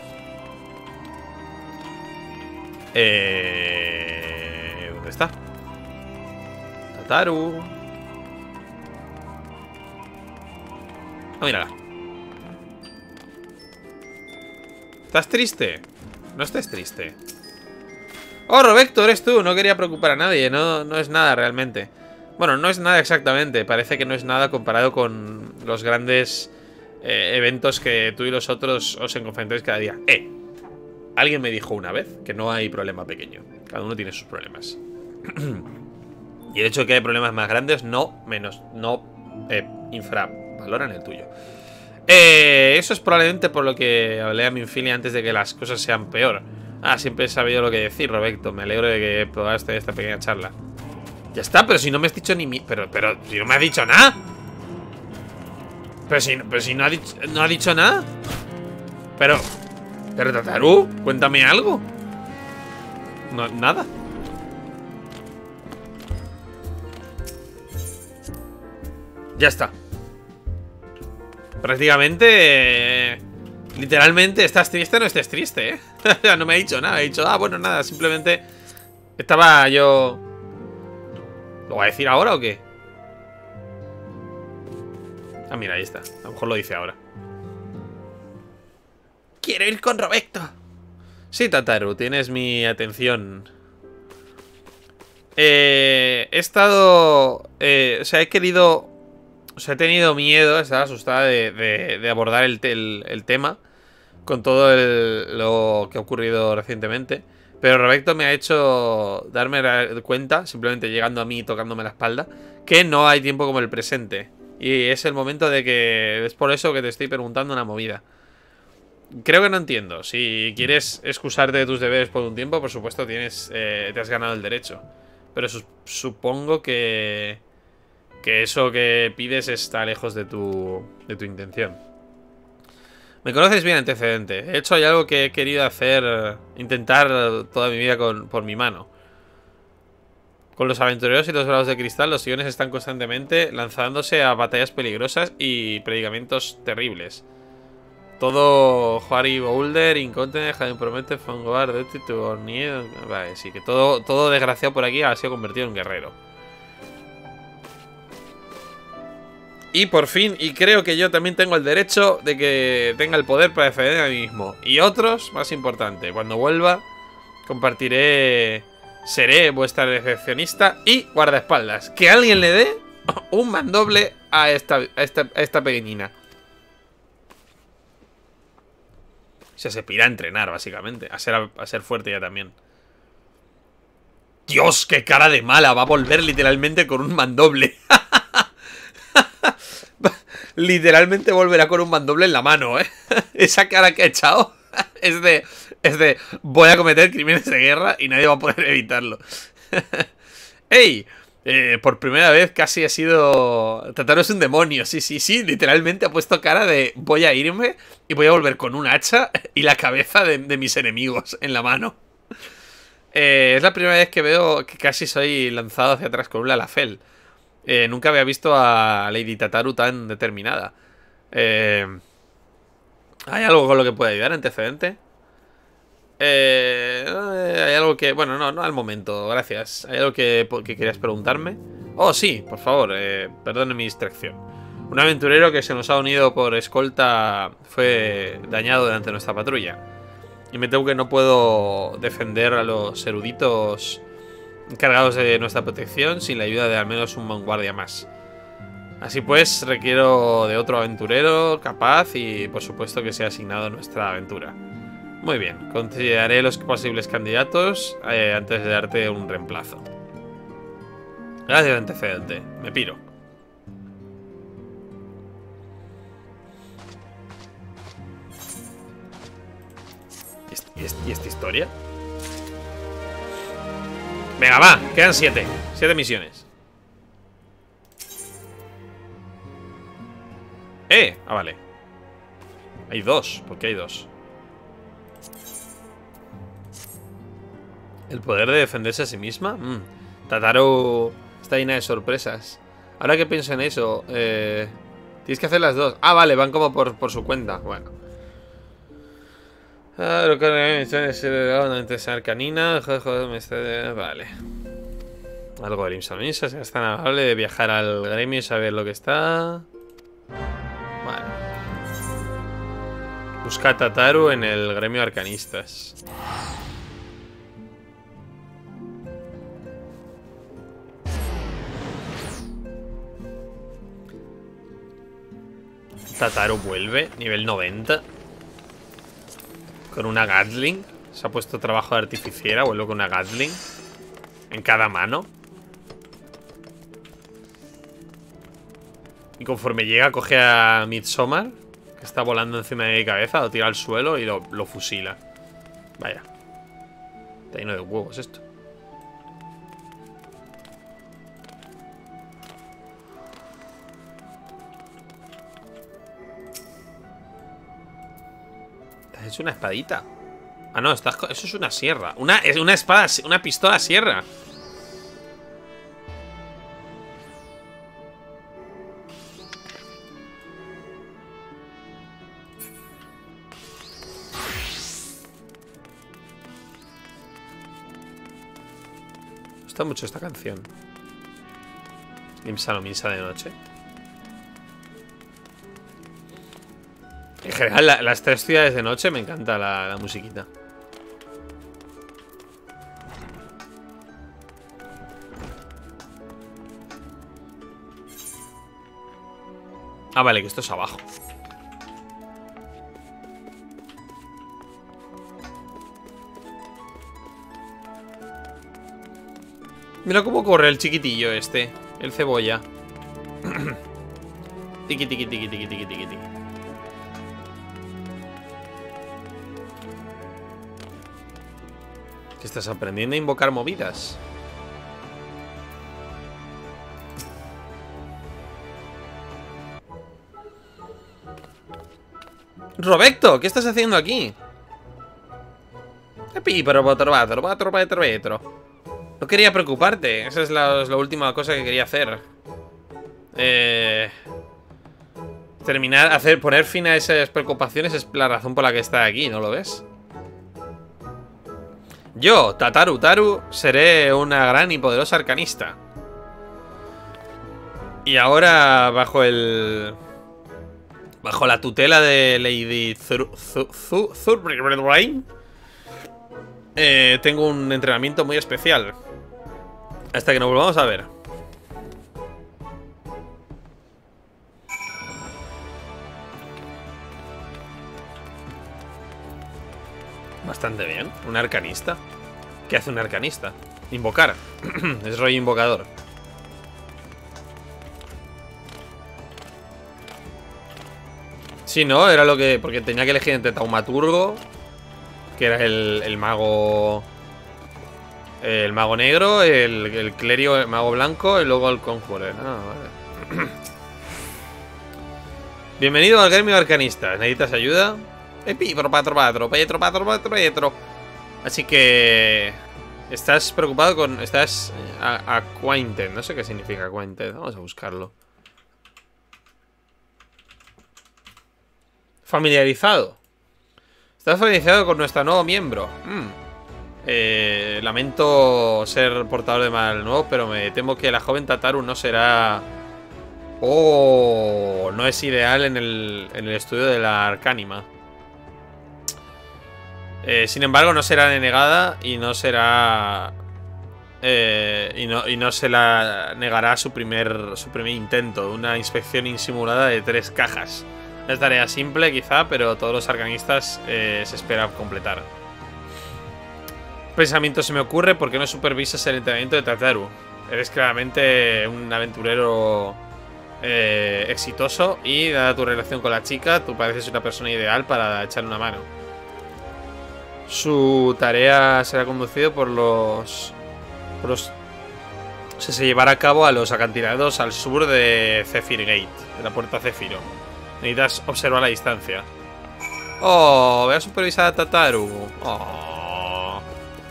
¿Dónde está? Tataru. Oh, mírala. ¿Estás triste? No estés triste. Oh, Robecto, eres tú. No quería preocupar a nadie. No es nada realmente. Bueno, no es nada exactamente. Parece que no es nada comparado con los grandes eventos que tú y los otros os enfrentáis cada día. Alguien me dijo una vez que no hay problema pequeño. Cada uno tiene sus problemas. Y el hecho de que hay problemas más grandes no infravaloran el tuyo. Eso es probablemente por lo que hablé a Minfilia antes de que las cosas sean peor. Siempre he sabido lo que decir, Roberto. Me alegro de que probaste esta pequeña charla. Ya está, pero si no me has dicho ni Pero si no me has dicho nada. Pero si no ha dicho nada. Pero Tataru, cuéntame algo. No, nada. Ya está. Prácticamente literalmente, ¿estás triste o no estés triste, No me ha dicho nada, he dicho, bueno, nada, simplemente estaba yo... ¿Lo voy a decir ahora o qué? Mira, ahí está, a lo mejor lo dice ahora. Quiero ir con Robecto. Sí, Tataru, tienes mi atención. He estado... o sea, he querido... O sea, he tenido miedo, estaba asustada de abordar el tema con todo lo que ha ocurrido recientemente. Pero Roberto me ha hecho darme cuenta, simplemente llegando a mí y tocándome la espalda, que no hay tiempo como el presente. Y es el momento de que... Es por eso que te estoy preguntando una movida. Creo que no entiendo. Si quieres excusarte de tus deberes por un tiempo, por supuesto te has ganado el derecho. Pero supongo que eso que pides está lejos de tu intención. Me conoces bien, antecedente. De hecho, hay algo que he querido hacer, intentar toda mi vida por mi mano. Con los aventureros y los bravos de cristal, los siones están constantemente lanzándose a batallas peligrosas y predicamentos terribles. Todo Juari Boulder, Incontinent, Jaime Promete, Fangoar, Duty, Tubornier. Vale, sí, que todo desgraciado por aquí ha sido convertido en guerrero. Y por fin, y creo que yo también tengo el derecho de que tenga el poder para defender a mí mismo. Y otros, más importante, cuando vuelva, seré vuestra recepcionista y guardaespaldas. Que alguien le dé un mandoble a esta pequeñina. O sea, se pira a entrenar, básicamente. A ser fuerte ya también. Dios, qué cara de mala. Va a volver literalmente con un mandoble. Literalmente volverá con un mandoble en la mano, Esa cara que ha echado es de voy a cometer crímenes de guerra y nadie va a poder evitarlo. ¡Ey! Por primera vez casi ha sido... Tataru es un demonio, sí. Literalmente ha puesto cara de voy a irme y voy a volver con un hacha y la cabeza de mis enemigos en la mano. Es la primera vez que veo que casi soy lanzado hacia atrás con un Lalafell. Nunca había visto a Lady Tataru tan determinada. ¿Hay algo con lo que pueda ayudar, antecedente? Hay algo que... Bueno, no al momento, gracias. ¿Hay algo que querías preguntarme? Oh, sí, por favor, perdone mi distracción. Un aventurero que se nos ha unido por escolta fue dañado durante nuestra patrulla. Y me temo que no puedo defender a los eruditos encargados de nuestra protección sin la ayuda de al menos un vanguardia más. Así pues, requiero de otro aventurero capaz y por supuesto que sea asignado a nuestra aventura. Muy bien, consideraré los posibles candidatos antes de darte un reemplazo. Gracias, antecedente. Me piro. ¿Y esta historia? Venga, va, quedan 7 misiones. Vale. Hay 2, ¿por qué hay 2? ¿El poder de defenderse a sí misma? Tataru está llena de sorpresas. Ahora que pienso en eso, tienes que hacer las 2. Vale, van como por su cuenta. Bueno. Lo que una arcanina. Vale. Algo de Limsalmisa. Es tan amable de viajar al gremio y saber lo que está. Vale. Busca a Tataru en el gremio arcanistas. Tataru vuelve, nivel 90. Con una Gatling. Se ha puesto trabajo de artificiera. Vuelve con una Gatling en cada mano. Y conforme llega, coge a Midsommar, que está volando encima de mi cabeza, lo tira al suelo y lo fusila. Vaya. Está lleno de huevos esto. ¿Te has hecho una espadita? Ah, no, eso es una sierra. Es una espada, una pistola sierra. Me gusta mucho esta canción. Limsa no misa de noche. En general, las tres ciudades de noche me encanta la musiquita. Ah, vale, que esto es abajo. Mira cómo corre el chiquitillo este. El cebolla. Tiki, tiki, tiki, tiki, tiki, tiki, tiki. ¿Qué estás aprendiendo a invocar movidas? Robecto, ¿qué estás haciendo aquí? No quería preocuparte. Esa es la última cosa que quería hacer. Poner fin a esas preocupaciones es la razón por la que está aquí, ¿no lo ves? Yo, Tataru Taru, seré una gran y poderosa arcanista. Y ahora, bajo la tutela de Lady Thurbrain, tengo un entrenamiento muy especial. Hasta que nos volvamos a ver. Bastante bien. Un arcanista. ¿Qué hace un arcanista? Invocar. Es rollo invocador. Sí, ¿no? Era lo que... Porque tenía que elegir entre Taumaturgo, que era el mago... El mago negro, el clérigo, el mago blanco y luego el conjurer. Ah, vale. Bienvenido al gremio arcanista. ¿Necesitas ayuda? Petro. Así que... Estás preocupado con... Estás acquainted. No sé qué significa acquainted. Vamos a buscarlo. Familiarizado. Estás familiarizado con nuestro nuevo miembro. Lamento ser portador de mal nuevo, pero me temo que la joven Tataru no será... Oh, no es ideal en el estudio de la arcánima. Sin embargo, no será denegada y no será... y no se la negará su primer intento. Una inspección insimulada de 3 cajas. Es tarea simple quizá, pero todos los arcanistas se espera completar. Pensamiento se me ocurre: ¿por qué no supervisas el entrenamiento de Tataru? Eres claramente un aventurero exitoso y dada tu relación con la chica, tú pareces una persona ideal para echarle una mano. Su tarea será conducido por los se llevará a cabo a los acantilados al sur de Zephyr Gate, de la puerta Céfiro. Necesitas observar la distancia. Oh, voy a supervisar a Tataru. Oh,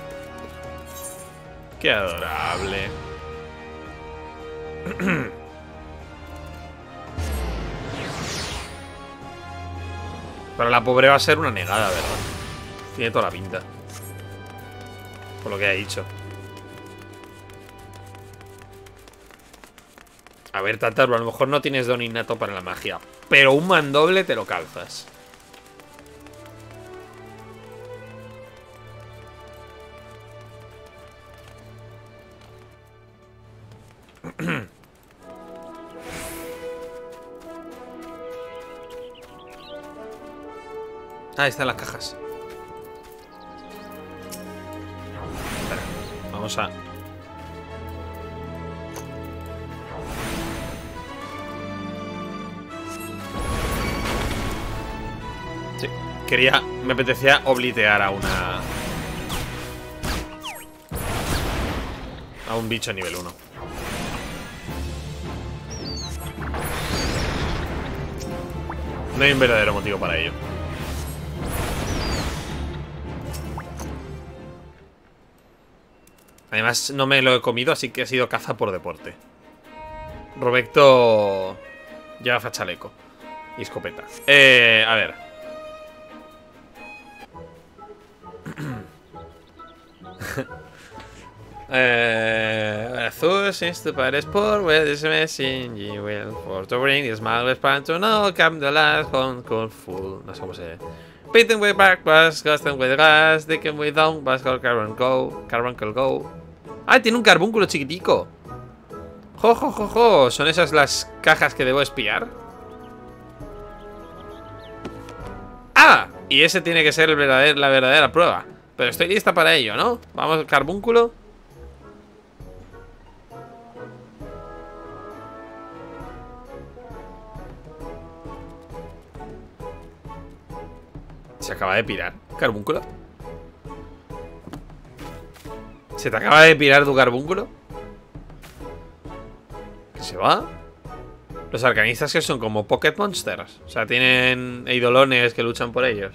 qué adorable. Pero la pobre va a ser una negada, ¿verdad? Tiene toda la pinta. Por lo que ha dicho. A ver, Tataru, a lo mejor no tienes don innato para la magia, pero un mandoble te lo calzas. Ah, están las cajas. Espera, vamos a... Sí, quería... Me apetecía oblitear a una... A un bicho nivel 1. No hay un verdadero motivo para ello. Además, no me lo he comido, así que ha sido caza por deporte. Roberto lleva fachaleco y escopeta. A ver. Azul seems to pass por where this message you will for to bring this smile span to know come the last one called full. No sé cómo se... Painting way back was custom with gas, digging with down was called carbuncle go. Ah, tiene un carbúnculo chiquitico. Jo, jo, jo, jo. ¿Son esas las cajas que debo espiar? ¡Ah! Y ese tiene que ser la verdadera prueba. Pero estoy lista para ello, ¿no? Vamos, carbúnculo. Se acaba de pirar. ¿Carbúnculo? ¿Se te acaba de pirar tu carbúnculo? ¿Qué se va? Los arcanistas que son como Pocket Monsters. O sea, tienen eidolones que luchan por ellos.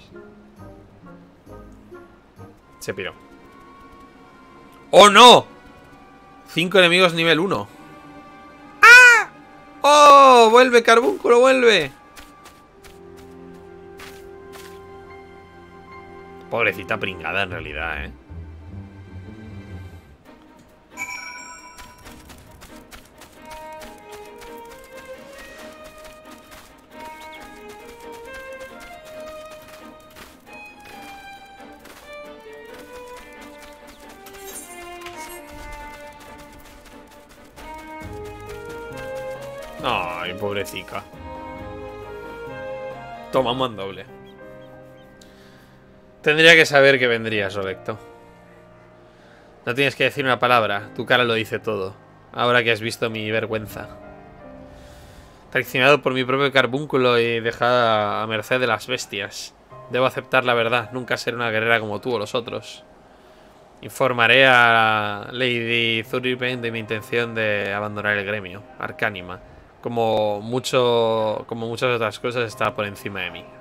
Se piró. ¡Oh, no! 5 enemigos nivel 1. ¡Ah! ¡Oh! ¡Vuelve, carbúnculo, vuelve! Pobrecita pringada en realidad, Ay, pobrecita. Toma un mandoble. Tendría que saber que vendrías, Rolecto. No tienes que decir una palabra. Tu cara lo dice todo. Ahora que has visto mi vergüenza. Traicionado por mi propio carbúnculo y dejada a merced de las bestias. Debo aceptar la verdad. Nunca ser una guerrera como tú o los otros. Informaré a Lady Thuriben de mi intención de abandonar el gremio. Arcánima. Como muchas otras cosas, está por encima de mí.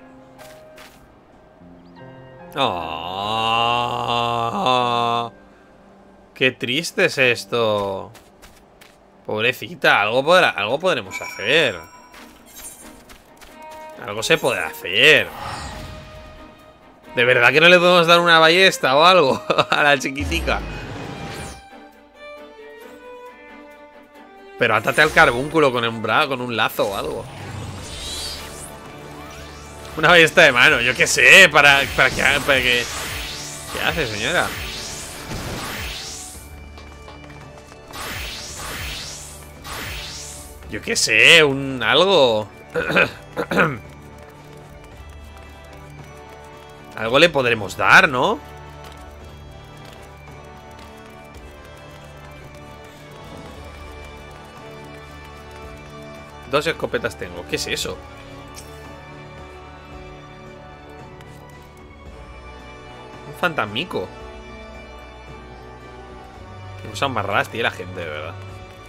Oh, qué triste es esto. Pobrecita, algo podremos hacer. Algo se podrá hacer. ¿De verdad que no le podemos dar una ballesta o algo a la chiquitica? Pero átate al carbúnculo con un lazo o algo. Una ballesta de mano, yo qué sé, para que... ¿Qué hace, señora? Yo qué sé, algo. Algo le podremos dar, ¿no? Dos escopetas tengo. ¿Qué es eso? Un fantasmico. Qué cosas más raras tiene la gente, de verdad.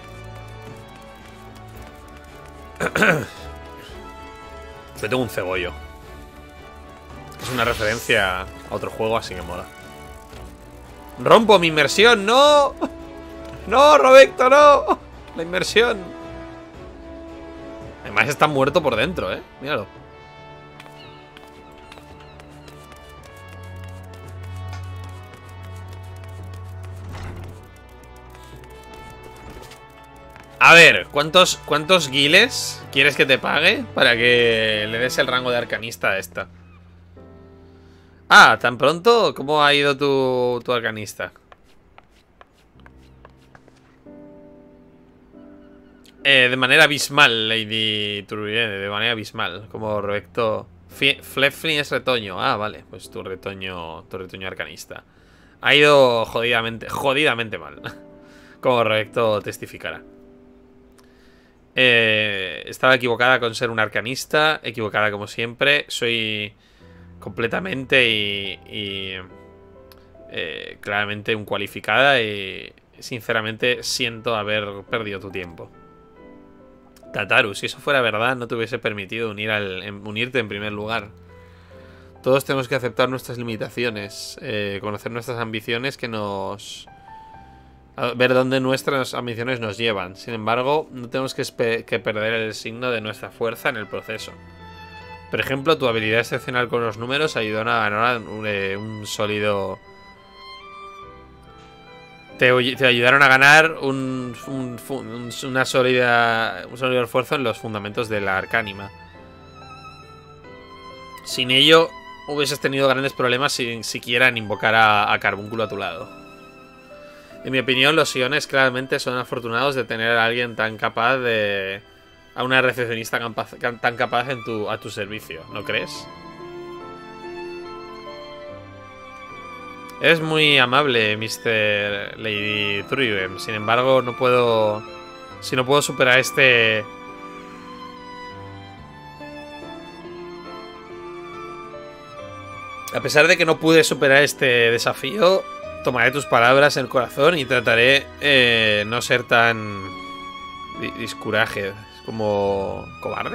Yo tengo un cegollo. Es una referencia a otro juego, así que mola. ¡Rompo mi inmersión! ¡No! ¡No, Roberto, no! La inmersión. Además está muerto por dentro, míralo. A ver, ¿cuántos guiles quieres que te pague para que le des el rango de arcanista a esta? Ah, ¿tan pronto? ¿Cómo ha ido tu arcanista? De manera abismal, Lady Turbienne, de manera abismal. Como Roberto Flefling es retoño. Ah, vale. Pues tu retoño arcanista. Ha ido jodidamente mal. Como Recto testificará. Estaba equivocada con ser un arcanista. Equivocada como siempre. Soy completamente y claramente un cualificada. Y sinceramente siento haber perdido tu tiempo. Tataru, si eso fuera verdad, no te hubiese permitido unirte en primer lugar. Todos tenemos que aceptar nuestras limitaciones, conocer nuestras ambiciones ver dónde nuestras ambiciones nos llevan. Sin embargo, no tenemos que perder el signo de nuestra fuerza en el proceso. Por ejemplo, tu habilidad excepcional con los números ayudó a ganar un sólido... Te ayudaron a ganar un sólido esfuerzo en los fundamentos de la arcánima. Sin ello, hubieses tenido grandes problemas sin siquiera en invocar a Carbúnculo a tu lado. En mi opinión, los Siones claramente son afortunados de tener a alguien tan capaz de... a una recepcionista tan capaz a tu servicio, ¿no crees? Es muy amable, Mr. Lady Truiven. Sin embargo, no puedo... Si no puedo superar este... A pesar de que no pude superar este desafío, tomaré tus palabras en el corazón y trataré no ser tan... discouraged. Como... ¿cobarde?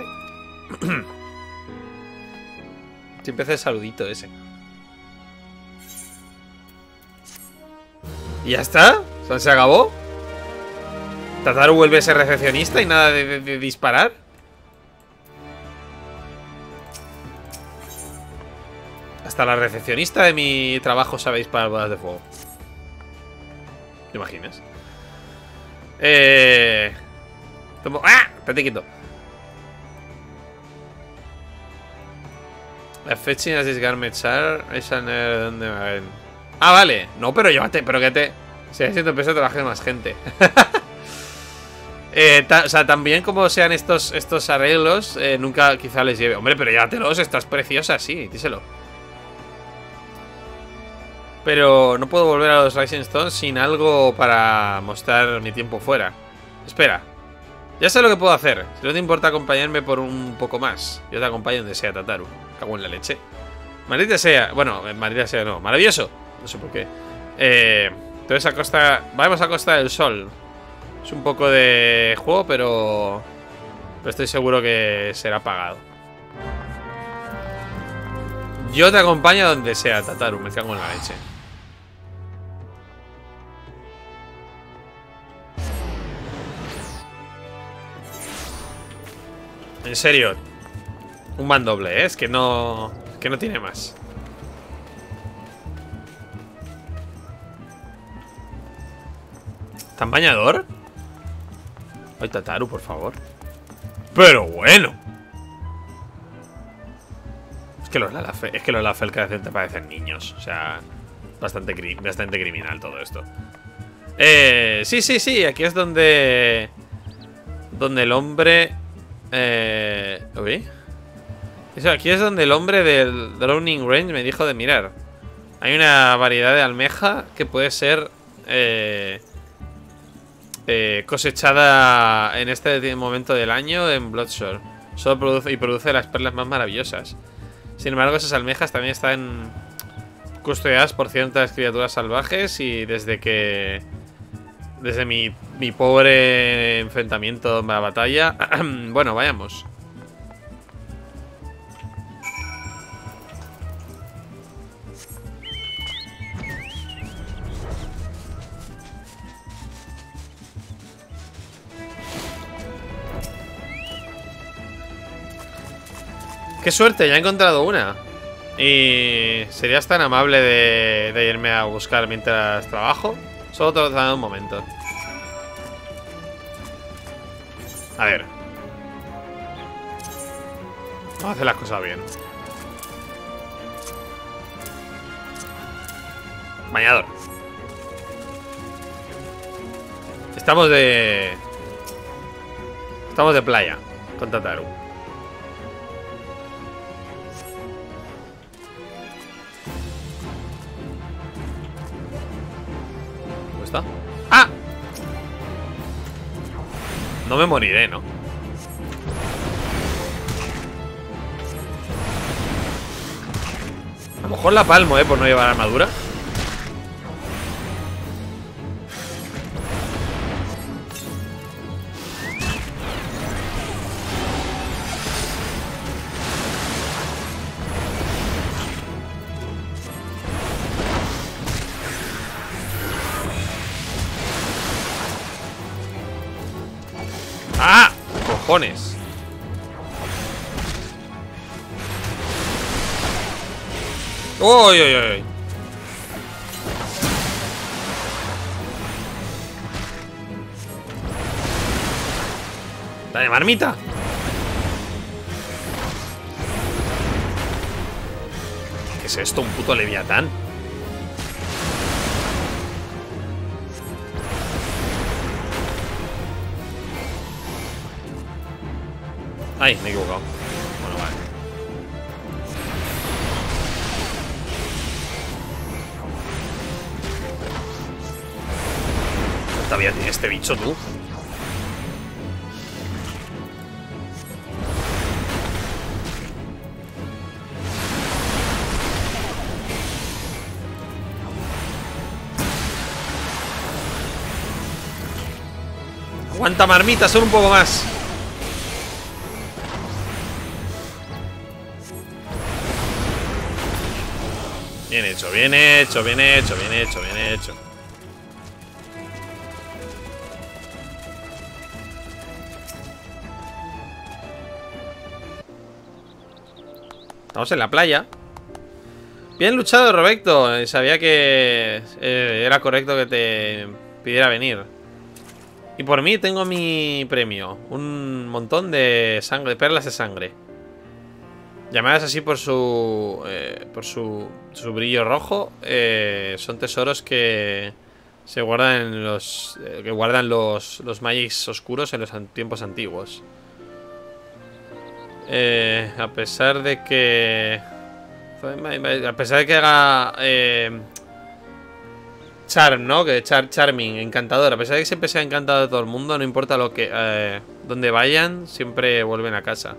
Siempre hace el saludito ese. ¿Y ya está? ¿Se acabó? ¿Tataru vuelve a ser recepcionista y nada de disparar? Hasta la recepcionista de mi trabajo sabe disparar bolas de fuego. ¿Te imaginas? ¡Ah! Espérate quieto. La fecha y las disgarmechar. Esa no es donde me ven. Ah, vale. No, pero llévate. Pero que te... Si haciendo empresa trabaje más gente. O sea, también como sean estos arreglos, nunca quizá les lleve. Hombre, pero llévatelos. Estás preciosa, sí. Díselo. Pero no puedo volver a los Rising Stones sin algo para mostrar mi tiempo fuera. Espera. Ya sé lo que puedo hacer. Si no te importa acompañarme por un poco más, yo te acompaño donde sea, Tataru. Cago en la leche. Maldita sea. Bueno, maldita sea no. Maravilloso. No sé por qué. Entonces a costa... Vamos a Costa del Sol. Es un poco de juego, pero estoy seguro que será pagado. Yo te acompaño donde sea, Tataru. Me cago en la leche. En serio. Un mandoble, ¿eh? Es que no tiene más. ¿Tan bañador? Ay, Tataru, por favor. Pero bueno. Es que los Lalafell cada vez te parecen niños. O sea, bastante criminal todo esto. Sí. Aquí es donde el hombre... ¿Uy? Eso, aquí es donde el hombre del Drowning Range me dijo de mirar. Hay una variedad de almeja que puede ser cosechada en este momento del año en Bloodshore. Solo produce las perlas más maravillosas. Sin embargo, esas almejas también están custodiadas por ciertas criaturas salvajes. Y desde mi pobre enfrentamiento en la batalla... Bueno, vayamos. ¡Qué suerte! Ya he encontrado una. Y... ¿serías tan amable de irme a buscar mientras trabajo? Solo te lo he dado un momento. A ver. Vamos a hacer las cosas bien. Bañador. Estamos de playa con Tataru. está? ¡Ah! No me moriré, ¿no? A lo mejor la palmo, por no llevar armadura. ¡Ah! ¡Cojones! ¡Uy, uy, uy! ¡Dale, marmita! ¿Qué es esto? ¿Un puto leviatán? Ay, me he equivocado. Bueno, vale. ¿Cuánta vida tiene este bicho, tú? Aguanta, marmita, solo un poco más. Bien hecho, bien hecho, bien hecho, bien hecho, bien hecho. Estamos en la playa. Bien luchado, Roberto. Sabía que era correcto que te pidiera venir. Y por mí tengo mi premio. Un montón de sangre, perlas de sangre. Llamadas así por su brillo rojo. Son tesoros que se guardan en los que guardan los Magics oscuros en los tiempos antiguos. A pesar de que haga Charm, ¿no? Que Charming, encantador. A pesar de que siempre sea encantado de todo el mundo, no importa lo que donde vayan, siempre vuelven a casa.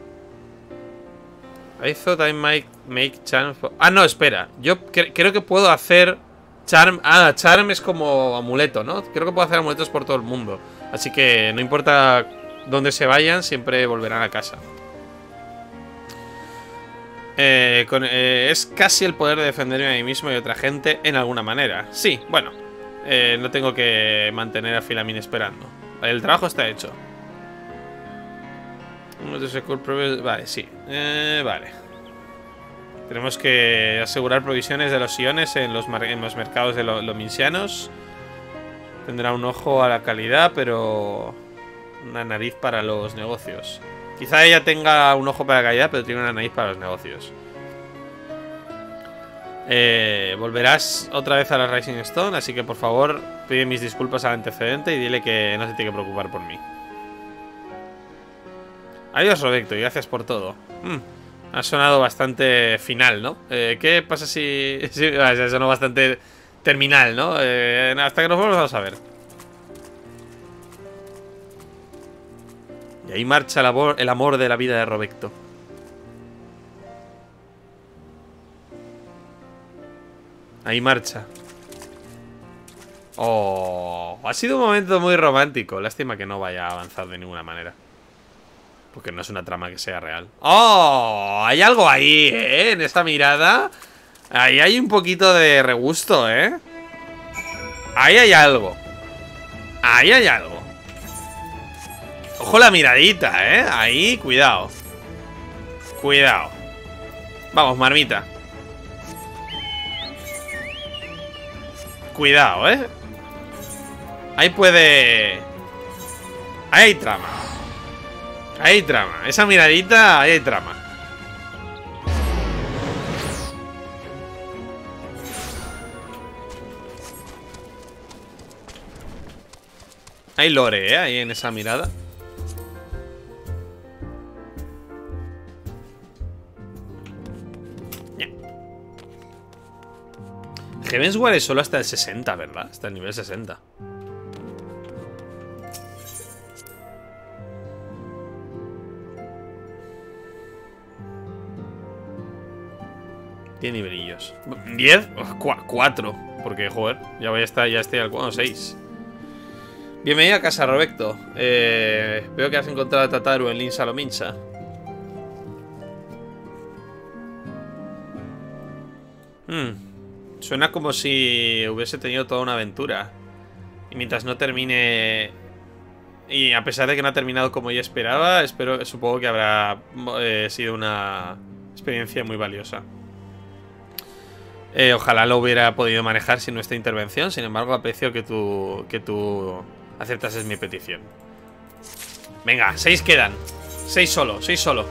I thought I might make charm for... Ah, no, espera. Yo creo que puedo hacer charm. Ah, charm es como amuleto, ¿no? Creo que puedo hacer amuletos por todo el mundo. Así que no importa dónde se vayan, siempre volverán a casa. Es casi el poder de defenderme a mí mismo y a otra gente en alguna manera. Sí, bueno. No tengo que mantener a Filamine esperando. El trabajo está hecho. Vale, sí. Vale. Tenemos que asegurar provisiones de los iones en los mercados de los minsianos. Tendrá un ojo a la calidad, pero una nariz para los negocios. Quizá ella tenga un ojo para la calidad, pero tiene una nariz para los negocios. Volverás otra vez a la Rising Stone, así que por favor pide mis disculpas al antecedente y dile que no se tiene que preocupar por mí. Adiós, Roberto, y gracias por todo. Ha sonado bastante final, ¿no? ¿Qué pasa si...? Sí, ha sonado bastante terminal, ¿no? Hasta que nos volvamos a ver. Y ahí marcha el amor de la vida de Roberto. Ahí marcha. Oh, ha sido un momento muy romántico. Lástima que no vaya a avanzar de ninguna manera. Porque no es una trama que sea real. ¡Oh! Hay algo ahí, ¿eh? En esta mirada. Ahí hay un poquito de regusto, ¿eh? Ahí hay algo. Ahí hay algo. Ojo la miradita, ¿eh? Ahí, cuidado. Cuidado. Vamos, marmita. Cuidado, ¿eh? Ahí puede... Ahí hay trama. Ahí hay trama. Esa miradita, ahí hay trama. Hay lore, ¿eh? Ahí en esa mirada. Heavensward es solo hasta el 60, ¿verdad? Hasta el nivel 60. ¿Qué nivelillos? ¿10? 4. Porque, joder, ya voy a estar, ya estoy al 6. Bienvenido a casa, Roberto. Veo que has encontrado a Tataru en Linsa Lominsa. Suena como si hubiese tenido toda una aventura. Y mientras no termine... Y a pesar de que no ha terminado como yo esperaba, supongo que habrá sido una experiencia muy valiosa. Ojalá lo hubiera podido manejar sin nuestra intervención. Sin embargo, aprecio que tú aceptases mi petición. Venga, 6 quedan. 6 solo, 6 solo.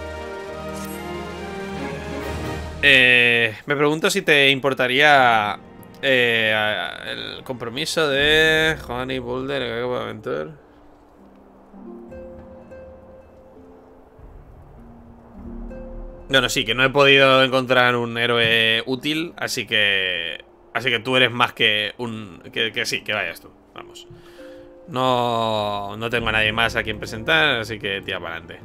Me pregunto si te importaría el compromiso de Honey Boulder, Adventure. Bueno, sí, que no he podido encontrar un héroe útil, así que tú eres más que un... Que sí, que vayas tú, vamos. No tengo a nadie más a quien presentar, así que tira para adelante.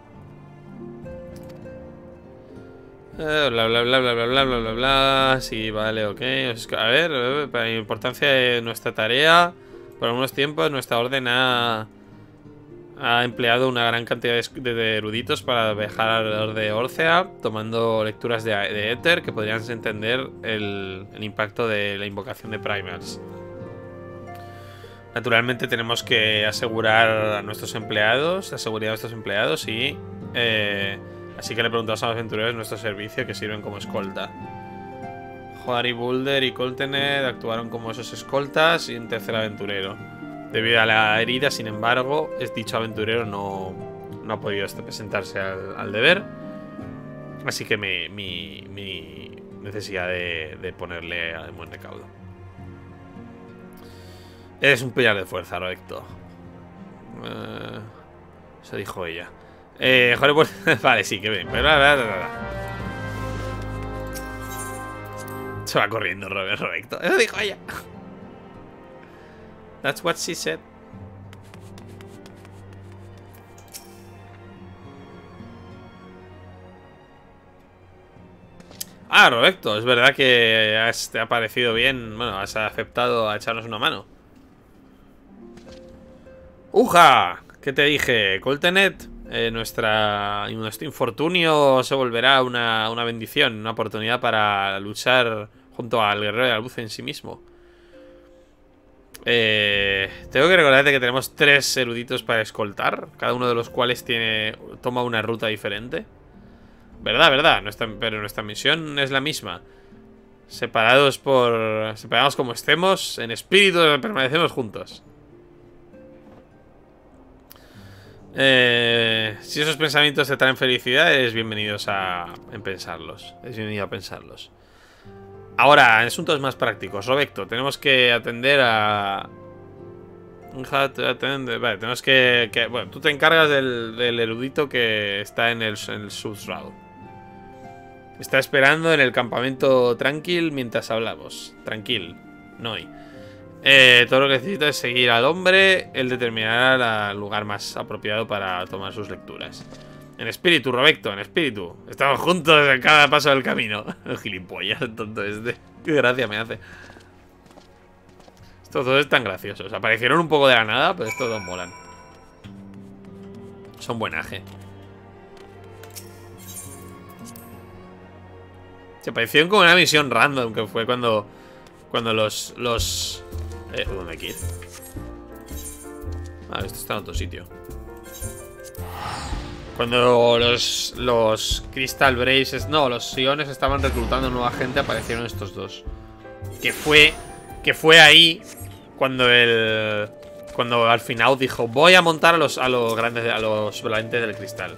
Bla, bla, bla, bla, bla, bla, bla, bla, bla. Sí, vale, ok. A ver, para la importancia de nuestra tarea, por algunos tiempos nuestra orden ha empleado una gran cantidad de eruditos para viajar alrededor de Orcea, tomando lecturas de Éter que podrían entender el impacto de la invocación de Primals. Naturalmente tenemos que asegurar a nuestros empleados, la seguridad de nuestros empleados y... así que le preguntamos a los aventureros de nuestro servicio que sirven como escolta. Joari Boulder y Coltened actuaron como esos escoltas y un tercer aventurero. Debido a la herida, sin embargo, dicho aventurero no ha podido presentarse al deber. Así que mi necesidad de ponerle en buen recaudo. Eres un pillar de fuerza, Roecto. Eso dijo ella. Joder, pues... vale, sí, que bien. Se va corriendo, Roecto. Eso dijo ella. That's what she said. Ah, Roberto, es verdad que te ha parecido bien. Bueno, has aceptado a echarnos una mano. ¡Uja! ¿Qué te dije? Coltened, nuestro infortunio se volverá una bendición, una oportunidad para luchar junto al guerrero de la luz en sí mismo. Tengo que recordarte que tenemos 3 eruditos para escoltar, cada uno de los cuales toma una ruta diferente. ¿Verdad? Pero nuestra misión es la misma. Separados como estemos, en espíritu permanecemos juntos. Si esos pensamientos te traen felicidad, eres bienvenidos en pensarlos. Es bienvenido a pensarlos. Ahora, en asuntos más prácticos, Roberto, tenemos que atender a... Vale, tenemos que... Bueno, tú te encargas del erudito que está en el substrado. Está esperando en el campamento tranquil mientras hablamos. Tranquil, no hay. Todo lo que necesito es seguir al hombre. Él determinará el lugar más apropiado para tomar sus lecturas. En espíritu, Roberto, en espíritu. Estamos juntos en cada paso del camino. Gilipollas, tonto este. Qué gracia me hace. Estos dos están graciosos. Aparecieron un poco de la nada, pero estos dos molan. Son buenaje. Se aparecieron como una misión random, que fue cuando los... ¿Dónde hay que ir? Ah, esto está en otro sitio. Cuando los Crystal Braces... No, los Siones estaban reclutando nueva gente, aparecieron estos dos. Que fue ahí cuando al final dijo: voy a montar a los grandes, a los valientes del cristal.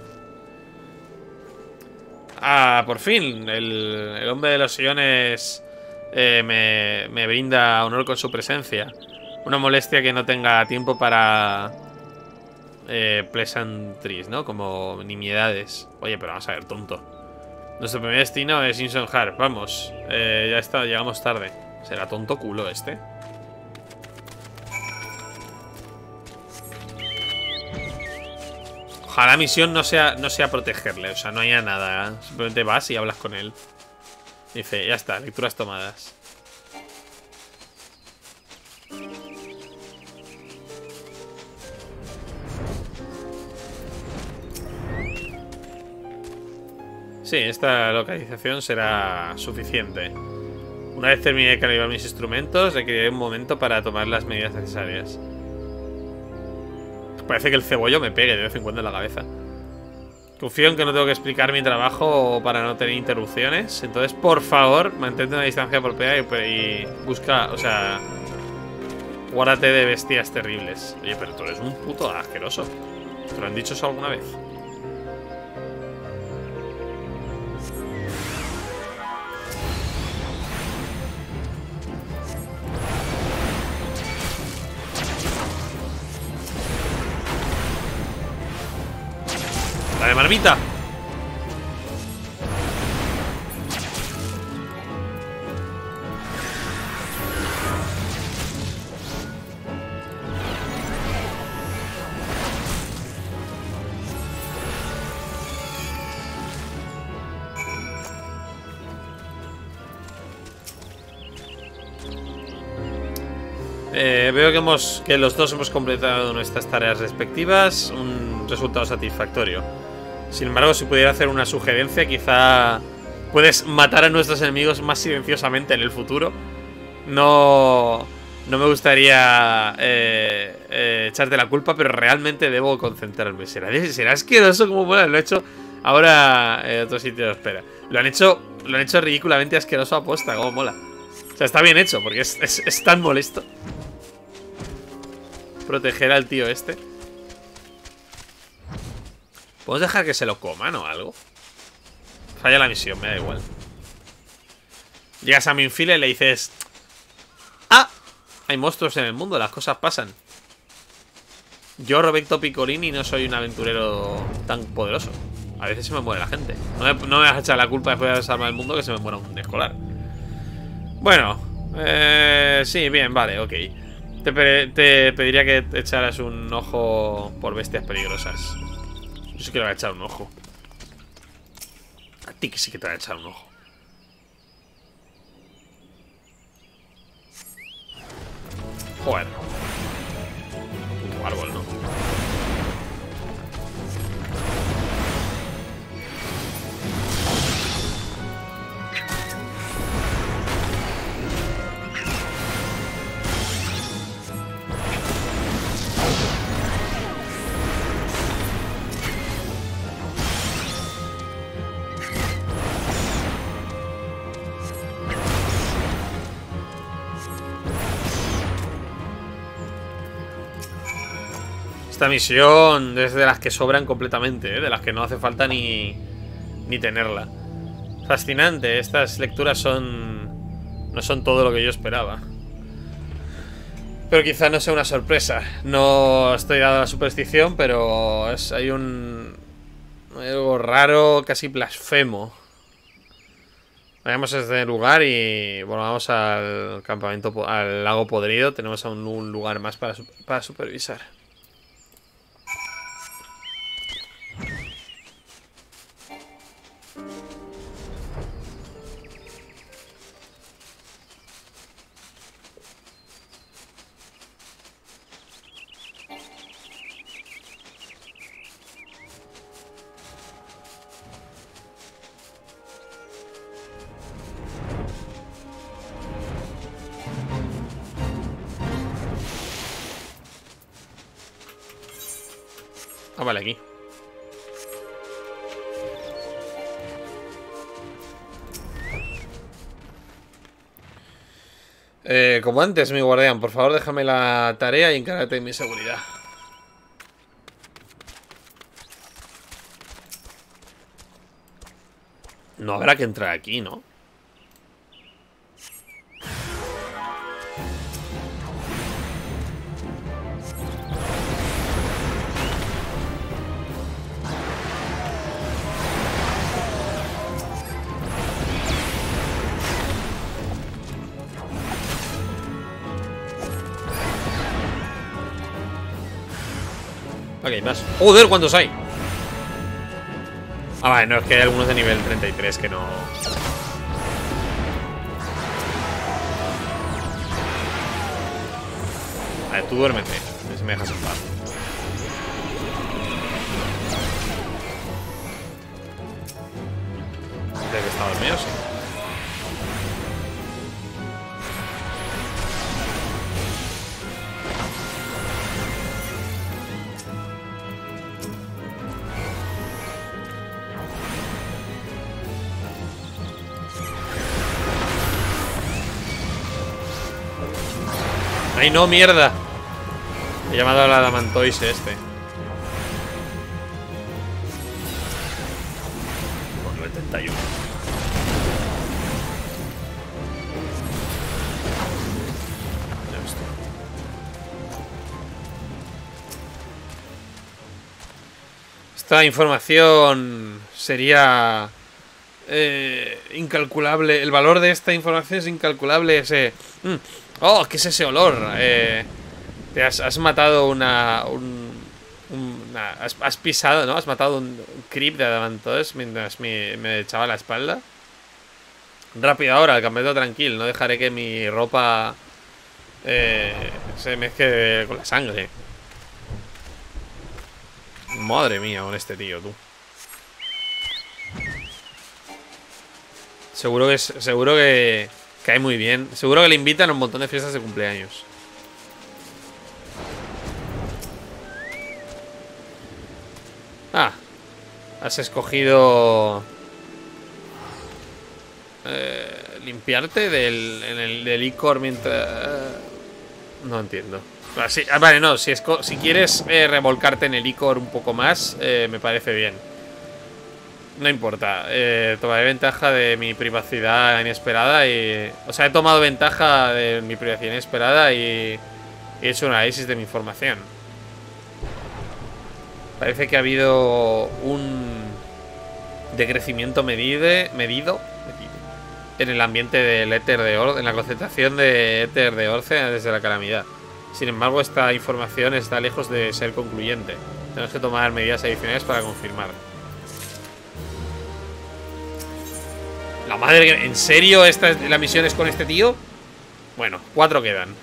Ah, por fin, el hombre de los Siones me brinda honor con su presencia. Una molestia que no tenga tiempo para pleasantries, ¿no? Como nimiedades. Oye, pero vamos a ver, tonto. Nuestro primer destino es Insonhar. Vamos, ya está, llegamos tarde. Será tonto culo este. Ojalá la misión no sea protegerle. O sea, no haya nada, ¿eh? Simplemente vas y hablas con él. Dice, ya está, lecturas tomadas. Sí, esta localización será suficiente. Una vez termine de calibrar mis instrumentos, requeriré un momento para tomar las medidas necesarias. Parece que el cebollo me pegue de vez en cuando en la cabeza. Confío en que no tengo que explicar mi trabajo para no tener interrupciones. Entonces, por favor, mantente una distancia apropiada y busca, o sea, guárdate de bestias terribles. Oye, pero tú eres un puto asqueroso. ¿Te lo han dicho eso alguna vez? ¡Dale, marmita! Veo que los dos hemos completado nuestras tareas respectivas. Un resultado satisfactorio. Sin embargo, si pudiera hacer una sugerencia, quizá puedes matar a nuestros enemigos más silenciosamente en el futuro. No me gustaría echarte la culpa, pero realmente debo concentrarme. ¿Será asqueroso como mola? Lo he hecho ahora otro sitio de espera. Lo han hecho ridículamente asqueroso a posta, como mola. O sea, está bien hecho, porque es tan molesto proteger al tío este. ¿Podemos dejar que se lo coman o algo? Falla la misión, me da igual. Llegas a Minfield y le dices: ¡ah! Hay monstruos en el mundo, las cosas pasan. Yo, Roberto Piccolini, no soy un aventurero tan poderoso. A veces se me muere la gente. No me vas a echar la culpa después de salvar el mundo que se me muera un escolar. Bueno, sí, bien, vale, ok. Te pediría que te echaras un ojo por bestias peligrosas. Yo sí que le voy a echar un ojo. A ti que sí que te voy a echar un ojo. Joder. Puto árbol, ¿no? Esta misión es de las que sobran completamente, ¿eh? De las que no hace falta ni tenerla. Fascinante, estas lecturas no son todo lo que yo esperaba. Pero quizá no sea una sorpresa. No estoy dado a la superstición, pero hay algo raro, casi blasfemo. Vayamos a este lugar y volvamos al campamento, al lago podrido. Tenemos aún un lugar más para supervisar. Ah, vale, aquí. Como antes, mi guardián, por favor déjame la tarea y encárgate de mi seguridad. No habrá que entrar aquí, ¿no? Aquí hay más. ¡Joder! ¿Cuántos hay? Ah, vale, no, es que hay algunos de nivel 33 que no... Vale, tú duérmete. A ver si me dejas en paz. ¿De que está dormido? Sí. ¡Ay, no, mierda! He llamado a la Adamantoise este. Con 71. Ya ves tú. Esta información sería incalculable. El valor de esta información es incalculable. Ese... Oh, ¿qué es ese olor? Te has matado has pisado, ¿no? Has matado un creep de Adamantoise mientras me echaba la espalda. Rápido ahora, el campamento tranquilo. No dejaré que mi ropa se mezcle con la sangre. Madre mía, con este tío, tú. Seguro que cae muy bien. Seguro que le invitan a un montón de fiestas de cumpleaños. Ah, has escogido limpiarte del icor mientras... no entiendo. Vale, no, si quieres revolcarte en el icor un poco más, me parece bien. No importa, tomaré ventaja de mi privacidad inesperada y... O sea, he tomado ventaja de mi privacidad inesperada y he hecho un análisis de mi información. Parece que ha habido un decrecimiento medido en el ambiente del éter de Orce, en la concentración de éter de Orce desde la calamidad. Sin embargo, esta información está lejos de ser concluyente. Tenemos que tomar medidas adicionales para confirmar. La madre que... ¿En serio la misión es con este tío? Bueno, 4 quedan.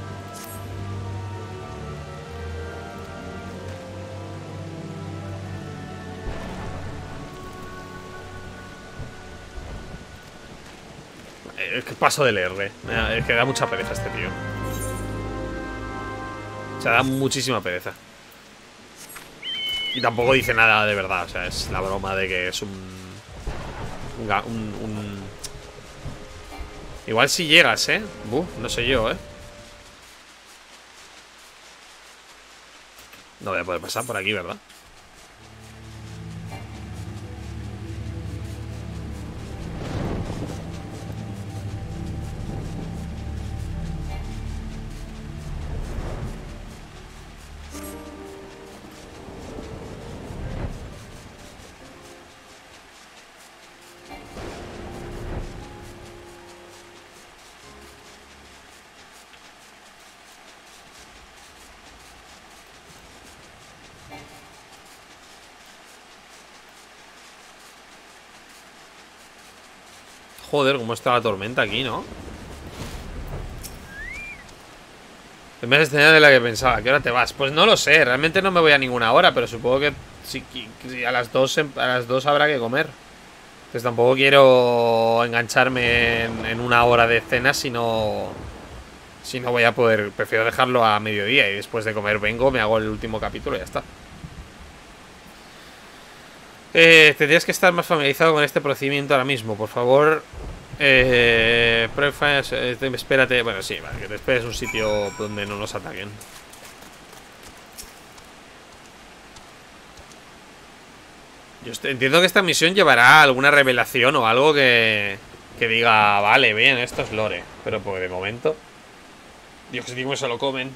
Es que paso del R. Es que da mucha pereza este tío. O sea, da muchísima pereza. Y tampoco dice nada de verdad. O sea, es la broma de que es Igual si llegas, no sé yo, No voy a poder pasar por aquí, ¿verdad? Joder, cómo está la tormenta aquí, ¿no? Es más escena de la que pensaba. ¿A qué hora te vas? Pues no lo sé, realmente no me voy a ninguna hora, pero supongo que si a las 2 habrá que comer. Entonces tampoco quiero engancharme en una hora de cena si no voy a poder. Prefiero dejarlo a mediodía y después de comer vengo, me hago el último capítulo y ya está. Tendrías que estar más familiarizado con este procedimiento ahora mismo, por favor. Espérate. Bueno, sí, vale, que te esperes un sitio donde no nos ataquen. Yo entiendo que esta misión llevará alguna revelación o algo que diga, vale, bien, esto es lore. Pero pues de momento, Dios, que cómo se lo comen.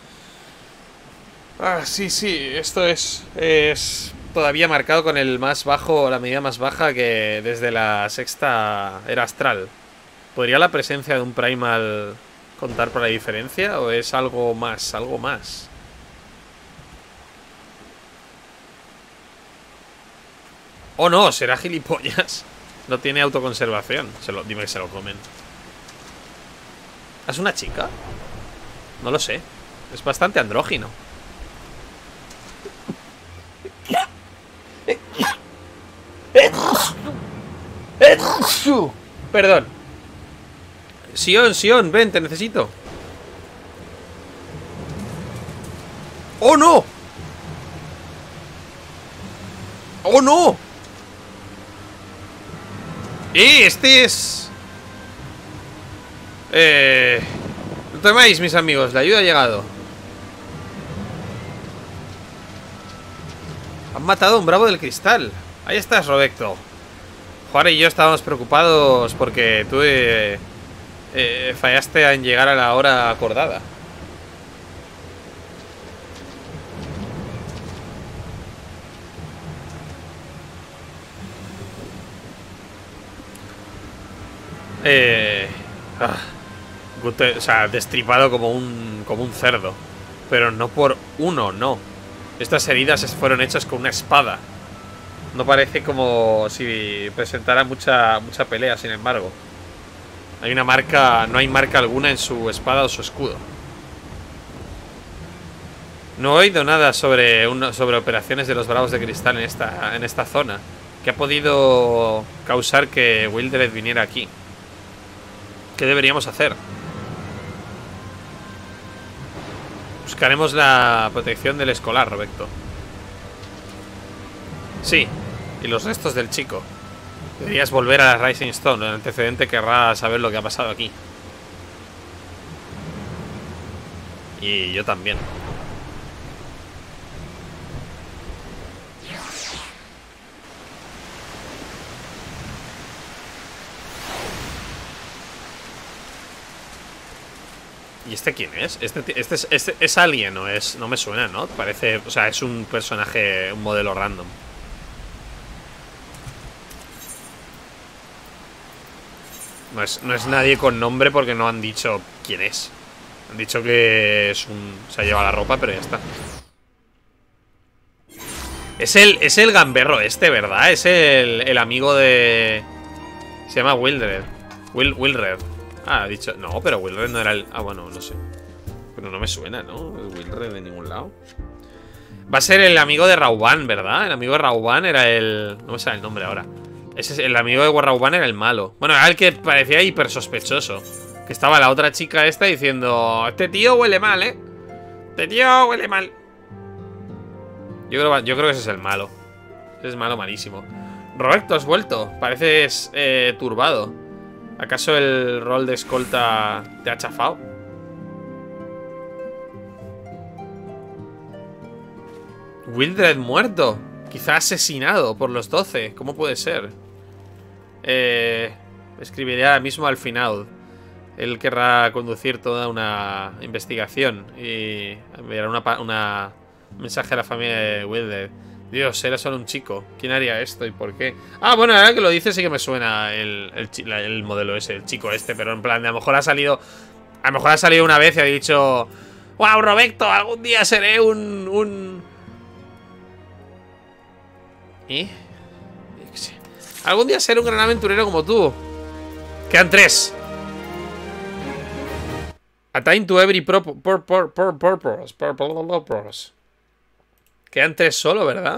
Ah, sí, esto es todavía marcado con el más bajo, la medida más baja que desde la sexta era astral. ¿Podría la presencia de un primal contar por la diferencia? ¿O es algo más? Algo más. Oh no, será gilipollas. No tiene autoconservación. Dime que se lo comen. ¿Es una chica? No lo sé. Es bastante andrógino. Perdón. Sion, ven, te necesito. ¡Oh, no! ¡Oh, no! Este es... No temáis, mis amigos, la ayuda ha llegado. Han matado a un bravo del cristal. Ahí estás, Roberto. Juara y yo estábamos preocupados porque tú fallaste en llegar a la hora acordada. O sea, destripado como un cerdo. Pero no por uno, no. Estas heridas fueron hechas con una espada. No parece como si presentara mucha pelea, sin embargo. Hay una marca, no hay marca alguna en su espada o su escudo. No he oído nada sobre operaciones de los bravos de cristal en esta zona. ¿Qué ha podido causar que Wildred viniera aquí? ¿Qué deberíamos hacer? Buscaremos la protección del escolar, Roberto. Sí, y los restos del chico. Deberías volver a la Rising Stone. El antecedente querrá saber lo que ha pasado aquí. Y yo también. ¿Y este quién es? Este es alguien, ¿no es? No me suena, ¿no? Parece, o sea, es un personaje, un modelo random. No es nadie con nombre porque no han dicho quién es. Han dicho que es se ha llevado la ropa, pero ya está. Es el gamberro este, ¿verdad? Es el amigo de... Se llama Wildred. Wildred. Ah, ha dicho... No, pero Wildred no era el... Ah, bueno, no sé. Pero no me suena, ¿no? Wildred de ningún lado. Va a ser el amigo de Rauban, ¿verdad? El amigo de Rauban era el... No me sale el nombre ahora. El amigo de Rauban era el malo. Bueno, era el que parecía hiper sospechoso. Que estaba la otra chica esta diciendo... Este tío huele mal, ¿eh? Este tío huele mal. Yo creo que ese es el malo. Ese es malo malísimo. Roberto, has vuelto. Pareces turbado. ¿Acaso el rol de escolta te ha chafado? Wildred muerto. Quizá asesinado por los 12. ¿Cómo puede ser? Escribiré ahora mismo al final. Él querrá conducir toda una investigación y enviará un mensaje a la familia de Wildred. Dios, era solo un chico. ¿Quién haría esto y por qué? Ah, bueno, ahora que lo dice sí que me suena el modelo ese, el chico este. Pero en plan, de a lo mejor ha salido... A lo mejor ha salido una vez y ha dicho... ¡Wow, Roberto! Algún día seré ¿Eh? Algún día seré un gran aventurero como tú. Quedan 3. Attain to every purpose. Quedan 3 solo, ¿verdad?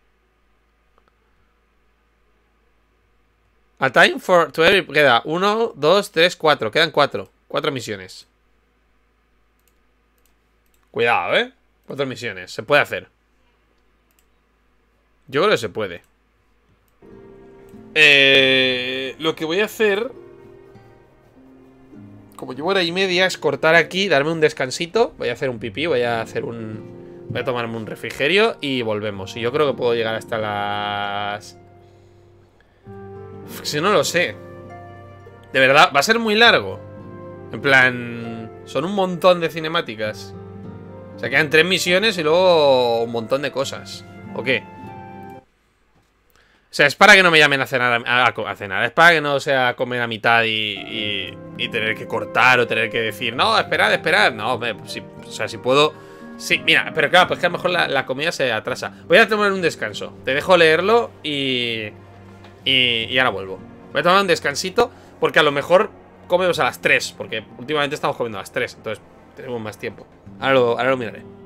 Attain to every... Queda 1, 2, 3, 4. Quedan 4. 4 misiones. Cuidado, ¿eh? 4 misiones. Se puede hacer. Yo creo que se puede. Lo que voy a hacer, como llevo hora y media, es cortar aquí, darme un descansito. Voy a hacer un pipí, voy a tomarme un refrigerio y volvemos. Y yo creo que puedo llegar hasta las... Si no lo sé. De verdad, va a ser muy largo. En plan, son un montón de cinemáticas. O sea, quedan 3 misiones y luego un montón de cosas. ¿O qué? O sea, es para que no me llamen a cenar, a cenar. Es para que no sea comer a mitad y tener que cortar o tener que decir, no, esperad. No, pues, o sea, si puedo Sí, mira, pero claro, pues que a lo mejor la comida se atrasa. Voy a tomar un descanso. Te dejo leerlo y ahora vuelvo. Voy a tomar un descansito porque a lo mejor comemos a las 3. Porque últimamente estamos comiendo a las 3. Entonces tenemos más tiempo. Ahora lo miraré.